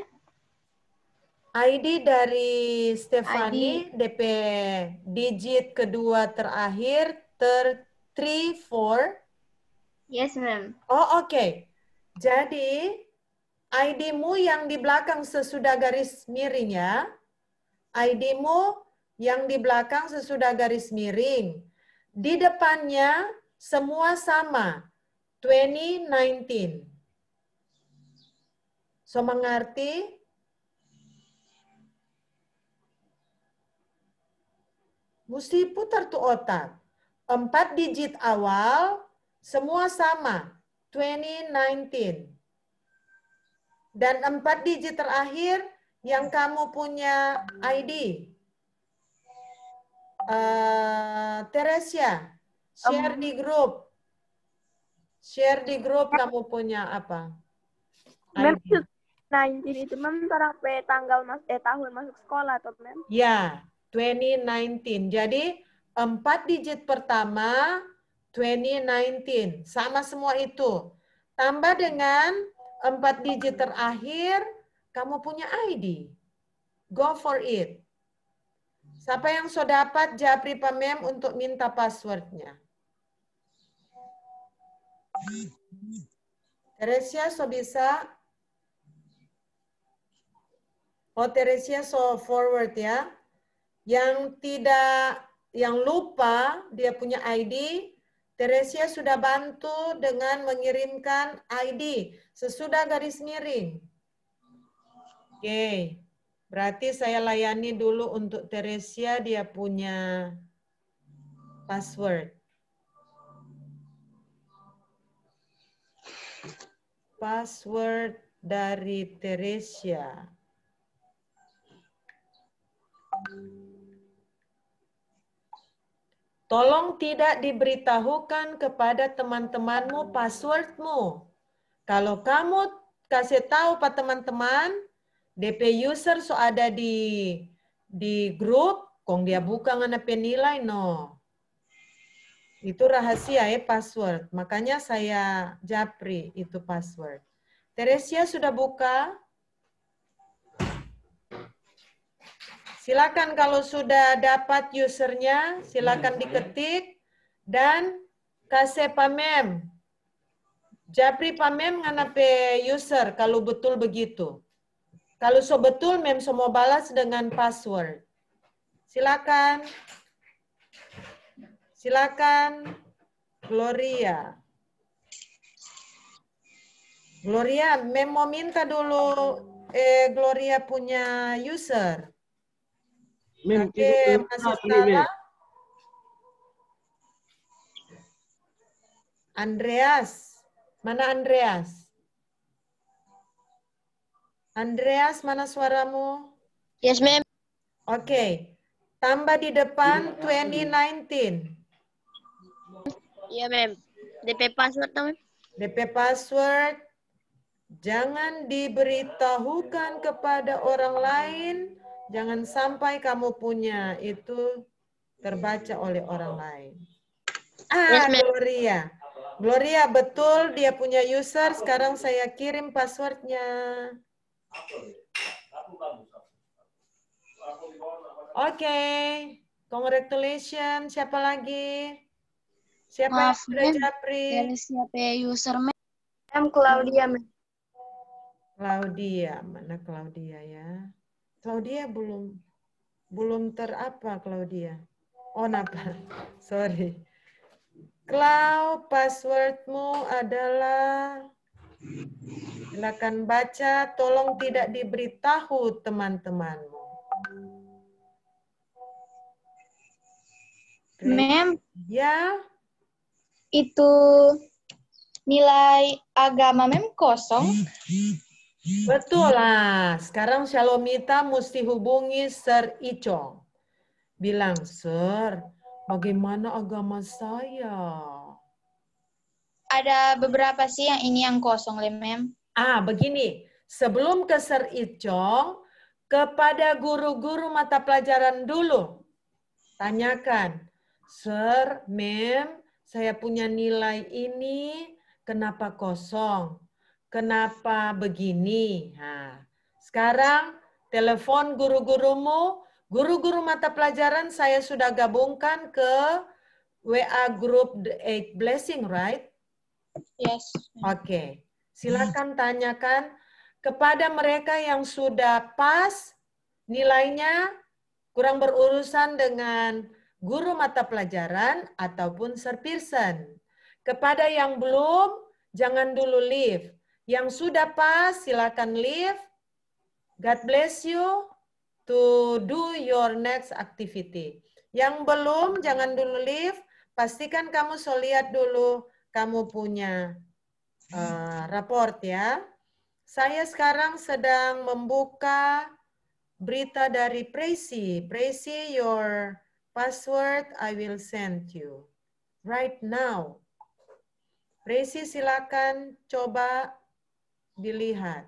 Speaker 2: ID dari Stefani, DP digit kedua terakhir 34?
Speaker 8: Yes, Mem.
Speaker 2: Oh, oke. Jadi, ID-mu yang di belakang sesudah garis miring ya. ID-mu yang di belakang sesudah garis miring. Di depannya semua sama. 2019. So, mengerti? Mesti putar tuh otak. 4 digit awal, semua sama. 2019. Dan 4 digit terakhir yang kamu punya ID. Teresia, share di grup. Share di grup kamu punya apa?
Speaker 6: Mem, 19 itu Mem tanggal tahun masuk sekolah atau Mem?
Speaker 2: Ya, 2019. Jadi 4 digit pertama 2019. Sama semua itu. Tambah dengan 4 digit terakhir kamu punya ID. Go for it. Siapa yang sudah dapat Japri Pamem untuk minta passwordnya? Teresia so bisa? Oh, Teresia so forward ya. Yang lupa dia punya ID, Teresia sudah bantu dengan mengirimkan ID sesudah garis miring. Oke. Berarti saya layani dulu untuk Teresia, dia punya password. Password dari Teresia. Tolong tidak diberitahukan kepada teman-temanmu passwordmu. Kalau kamu kasih tahu pak teman-teman, DP user so ada di grup, kong dia buka ngana penilai no. Itu rahasia ya password. Makanya saya japri itu password. Teresia sudah buka? Silakan kalau sudah dapat usernya, silakan diketik dan kasih pamem. Japri pamem ngana pe user kalau betul begitu. Kalau so betul mem semua balas dengan password. Silakan. Silakan Gloria. Gloria, mem mau minta dulu Gloria punya user.
Speaker 9: Mem,
Speaker 2: Oke, masih salah. Andreas. Mana Andreas? Andreas, mana suaramu?
Speaker 1: Yes, ma'am.
Speaker 2: Oke. Tambah di depan 2019.
Speaker 1: Iya, ma'am. DP password, ma'am.
Speaker 2: DP password. Jangan diberitahukan kepada orang lain. Jangan sampai kamu punya itu terbaca oleh orang lain.
Speaker 1: Yes, ma'am.
Speaker 2: Gloria. Gloria, betul dia punya user. Sekarang saya kirim passwordnya. Oke. Congratulations. Siapa lagi? Siapa yang sudah japri?
Speaker 3: Siapa user, ma'am? Claudia, ma'am.
Speaker 2: Claudia. Mana Claudia ya? Claudia belum terapa Claudia. Oh, napa? Sorry. Clau, passwordmu adalah, silakan baca, tolong tidak diberitahu teman-temanmu.
Speaker 10: Ma'am,
Speaker 2: ya.
Speaker 10: Itu nilai agama mem kosong.
Speaker 2: Betul lah. Sekarang Shalomita mesti hubungi Sir Icong. Bilang, Sir, bagaimana agama saya?
Speaker 10: Ada beberapa sih yang ini yang kosong, mem.
Speaker 2: Begini. Sebelum ke Sir Icong, kepada guru-guru mata pelajaran dulu. Tanyakan, Sir, Mem, saya punya nilai ini, kenapa kosong? Kenapa begini? Nah, sekarang telepon guru-gurumu, guru-guru mata pelajaran saya sudah gabungkan ke WA group The 8 Blessing, right?
Speaker 10: Yes.
Speaker 2: Oke, silakan tanyakan kepada mereka yang sudah pas nilainya, kurang berurusan dengan guru mata pelajaran ataupun Sir Pearson. Kepada yang belum, jangan dulu leave. Yang sudah pas, silakan leave. God bless you to do your next activity. Yang belum, jangan dulu leave. Pastikan kamu lihat dulu kamu punya raport ya. Saya sekarang sedang membuka berita dari Presi. Presi, your password I will send you right now. Presi, silakan coba dilihat.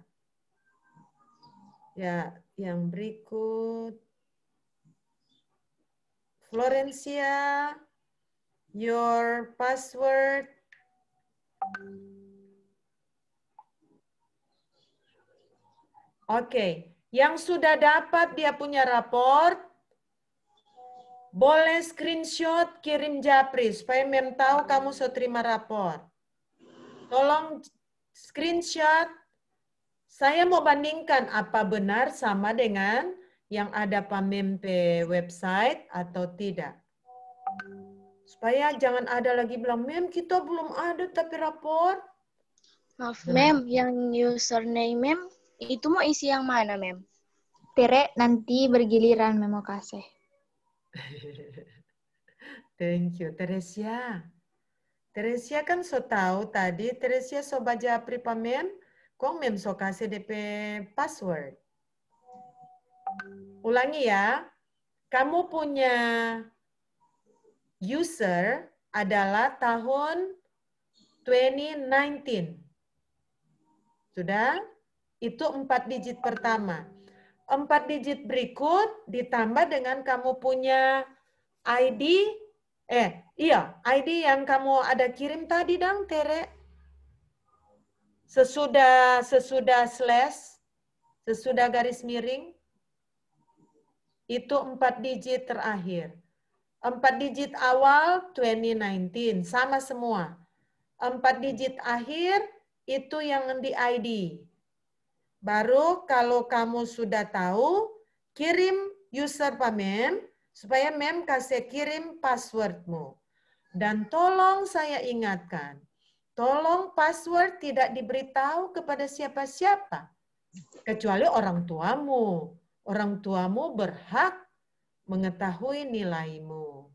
Speaker 2: Ya, yang berikut. Florencia, your password. Oke, yang sudah dapat dia punya raport, boleh screenshot kirim japri supaya mem tahu kamu sudah terima raport. Tolong screenshot. Saya mau bandingkan apa benar sama dengan yang ada pamem pe website atau tidak. Supaya jangan ada lagi bilang, Mem kita belum ada tapi raport.
Speaker 3: Maaf, Mem, yang username Mem Itu mau isi yang mana, Mem?
Speaker 10: Tere, nanti bergiliran Mem mau kasih.
Speaker 2: Thank you, Teresia. Teresia kan so tahu tadi, Teresia so baca pripa Mem, kok Mem so kasih DP password. Ulangi ya, kamu punya user adalah tahun 2019. Sudah? Itu 4 digit pertama. 4 digit berikut ditambah dengan kamu punya ID. ID yang kamu ada kirim tadi dong, Tere. Sesudah slash, sesudah garis miring, itu 4 digit terakhir. 4 digit awal 2019, sama semua. 4 digit akhir itu yang di ID. Baru kalau kamu sudah tahu, kirim user pa Mem, supaya Mem kasih kirim passwordmu. Dan tolong saya ingatkan, tolong password tidak diberitahu kepada siapa-siapa. Kecuali orang tuamu. Orang tuamu berhak mengetahui nilaimu.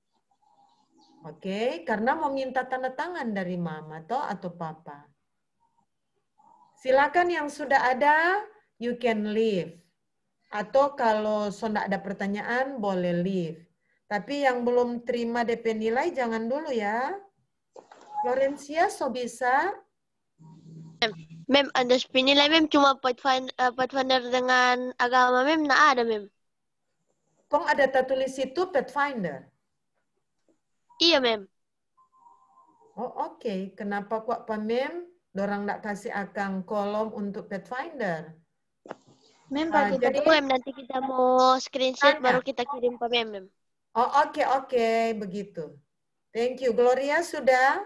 Speaker 2: Oke, karena mau minta tanda tangan dari mama atau papa. Silakan yang sudah ada, you can leave. Atau kalau sudah ada pertanyaan, boleh leave. Tapi yang belum terima DP nilai, jangan dulu ya. Florencia, so bisa?
Speaker 1: Mem, ada nilai Mem cuma Pathfinder dengan agama Mem, nah ada Mem.
Speaker 2: Kok ada tertulis itu Pathfinder?
Speaker 1: Iya Mem.
Speaker 2: Oh oke. Kenapa kok Pak Mem dorang nggak kasih akang kolom untuk Pathfinder?
Speaker 10: Mem, pakai
Speaker 2: jadi
Speaker 1: Mem, nanti kita mau screenshot
Speaker 2: tanya.
Speaker 1: baru kita kirim Pak Mem.
Speaker 2: Oh oke, begitu. Thank you. Gloria sudah?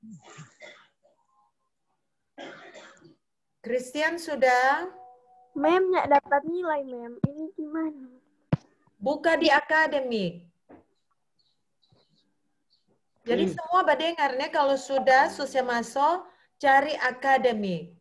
Speaker 2: Christian sudah?
Speaker 4: Mem, nggak dapat nilai, Mem. Ini gimana?
Speaker 2: Buka di akademik. Jadi semua badengarnya kalau sudah masuk, cari akademik.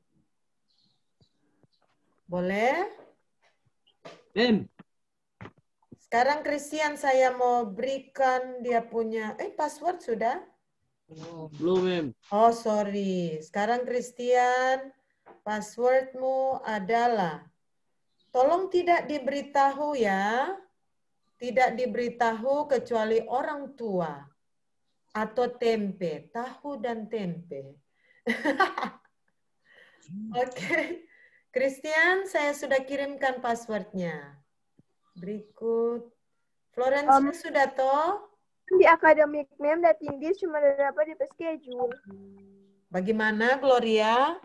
Speaker 2: Boleh?
Speaker 9: Mem.
Speaker 2: Sekarang Christian saya mau berikan dia punya, password sudah?
Speaker 9: Oh, belum, Mem.
Speaker 2: Oh, sorry. Sekarang Christian, passwordmu adalah, tolong tidak diberitahu ya. Tidak diberitahu kecuali orang tua. Atau tempe, tahu dan tempe. Oke. Christian, saya sudah kirimkan passwordnya. Berikut. Florencia sudah toh?
Speaker 4: Di akademik Mem, dat Inggris cuma dapat di schedule.
Speaker 2: Bagaimana, Gloria?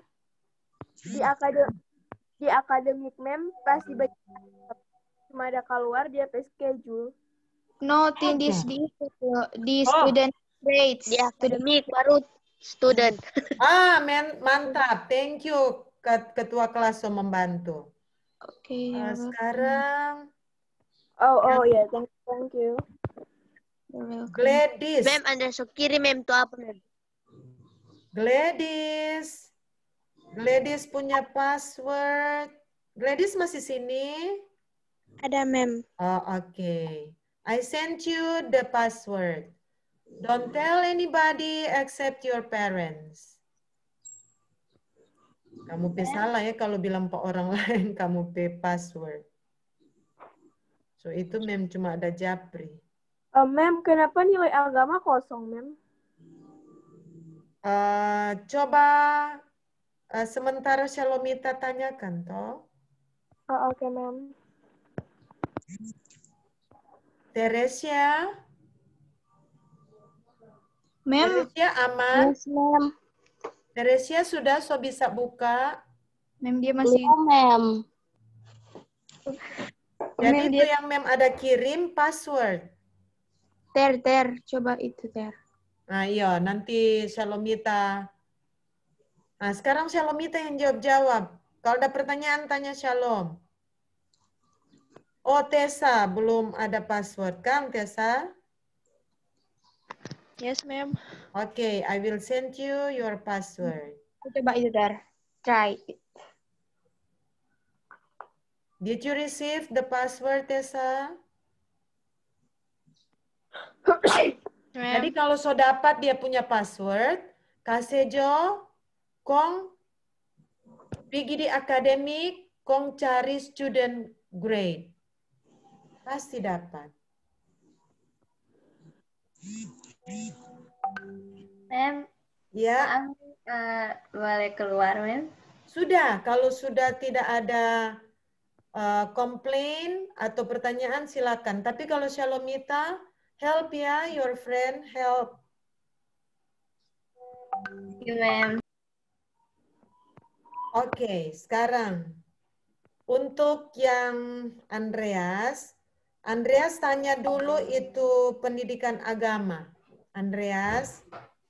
Speaker 4: Di akademik Mem, pas cuma ada keluar di schedule.
Speaker 10: No, this di student grades.
Speaker 1: Di akademik baru student.
Speaker 2: Mantap. Thank you, Ketua kelas so membantu.
Speaker 10: Oke.
Speaker 2: Sekarang.
Speaker 4: Oh ya, thank you.
Speaker 2: Gladys.
Speaker 1: Mem, Anda so kirim Mem to apa Mem?
Speaker 2: Gladys. Gladys punya password. Gladys masih sini?
Speaker 6: Ada, Mem.
Speaker 2: Oh, oke. I sent you the password. Don't tell anybody except your parents. Kamu salah ya kalau bilang ke orang lain kamu password. So itu Mem cuma ada Japri.
Speaker 4: Mem, kenapa nilai agama kosong, Mem?
Speaker 2: Coba sementara Shalomita tanyakan, toh.
Speaker 4: Oh, oke, Mem.
Speaker 2: Teresia?
Speaker 10: Mem?
Speaker 2: Teresia aman?
Speaker 10: Yes, Mem.
Speaker 2: Teresia sudah bisa buka?
Speaker 10: Mem, dia masih...
Speaker 1: Belum, Mem.
Speaker 2: Jadi itu yang Mem ada kirim password.
Speaker 10: Ter, coba itu Ter.
Speaker 2: Nah iya, nanti Shalomita. Nah sekarang Shalomita yang jawab. Kalau ada pertanyaan tanya Shalom. Oh Tessa, belum ada password kan Tessa?
Speaker 6: Yes, ma'am.
Speaker 2: Okay, I will send you your password.
Speaker 10: Coba itu Ter. Try it.
Speaker 2: Did you receive the password, Tessa? Jadi kalau so dapat dia punya password, kasih Jo, kong pergi di akademik, kong cari student grade. Pasti dapat.
Speaker 8: Mem,
Speaker 2: ya.
Speaker 8: Boleh keluar, Mem?
Speaker 2: Sudah, kalau sudah tidak ada komplain atau pertanyaan silakan. Tapi kalau Shalomita, help ya, your friend, help.
Speaker 8: Thank you, Mem.
Speaker 2: Oke, sekarang untuk yang Andreas tanya dulu itu pendidikan agama. Andreas.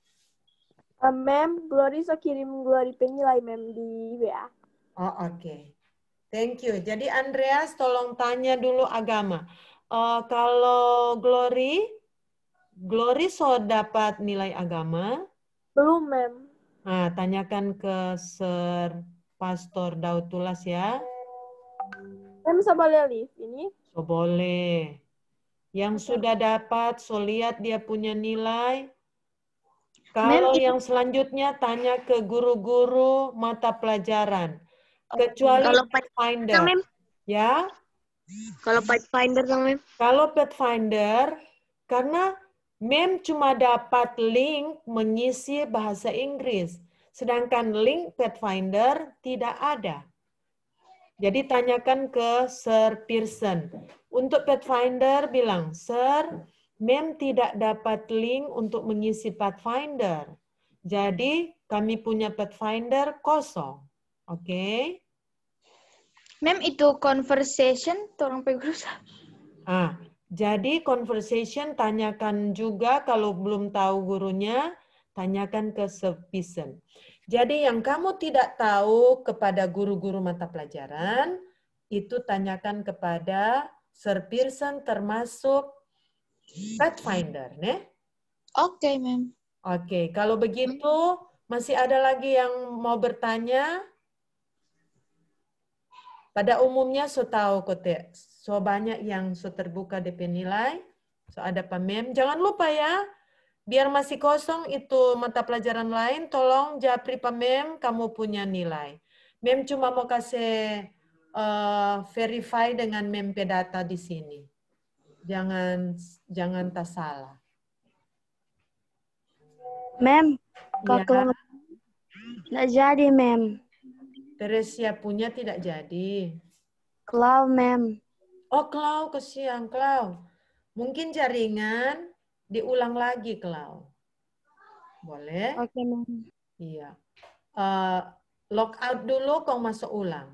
Speaker 4: Mem, Glory so kirim Glory penilai Mem di WA.
Speaker 2: Oh, oke. Thank you. Jadi Andreas tolong tanya dulu agama. Kalau Glory so dapat nilai agama?
Speaker 4: Belum, Mem.
Speaker 2: Nah, tanyakan ke Sir Pastor Dautulas ya.
Speaker 4: Mem, so boleh live ini?
Speaker 2: So boleh. Yang sudah dapat, so lihat dia punya nilai. Kalau yang selanjutnya tanya ke guru-guru mata pelajaran. Kecuali Pathfinder. Ya.
Speaker 1: Kalau Pathfinder dong, Mem?
Speaker 2: Kalau Pathfinder, karena Mem cuma dapat link mengisi bahasa Inggris. Sedangkan link Pathfinder tidak ada. Jadi tanyakan ke Sir Pearson. Untuk Pathfinder bilang, Sir, Mem tidak dapat link untuk mengisi Pathfinder. Jadi kami punya Pathfinder kosong. Oke?
Speaker 10: Mem, itu conversation, tolong pegurusan.
Speaker 2: Jadi conversation tanyakan juga kalau belum tahu gurunya, tanyakan ke Sir Pearson. Jadi yang kamu tidak tahu kepada guru-guru mata pelajaran, itu tanyakan kepada Sir Pearson termasuk Pathfinder, ne?
Speaker 10: Oke, Mem.
Speaker 2: Oke, kalau begitu masih ada lagi yang mau bertanya? Pada umumnya so tahu kote, so banyak yang so terbuka DP nilai, so ada Mem. Jangan lupa ya, biar masih kosong itu mata pelajaran lain, tolong japri Mem, kamu punya nilai. Mem cuma mau kasih verify dengan Mem data di sini. Jangan tak salah.
Speaker 1: Mem,
Speaker 2: ya.
Speaker 1: Nggak jadi, Mem.
Speaker 2: Teresia punya tidak jadi.
Speaker 1: Clau, Mem.
Speaker 2: Oh, Clau, kesian, Clau. Mungkin jaringan diulang lagi, Clau. Boleh?
Speaker 1: Oke, Mem.
Speaker 2: Iya. Log out dulu, kau masuk ulang.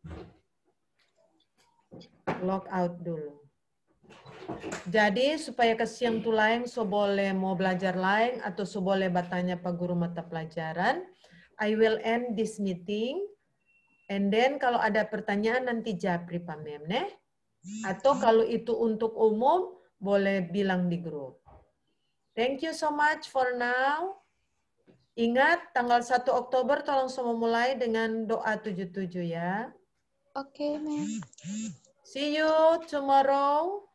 Speaker 2: Log out dulu. Jadi supaya kesiang tu lain, so boleh mau belajar lain atau so boleh bertanya pak guru mata pelajaran. I will end this meeting. And then kalau ada pertanyaan nanti japri Pak Mem, ne? Atau kalau itu untuk umum, boleh bilang di grup. Thank you so much for now. Ingat, tanggal 1 Oktober tolong semua mulai dengan doa 77 ya.
Speaker 10: Oke, Mem.
Speaker 2: See you tomorrow.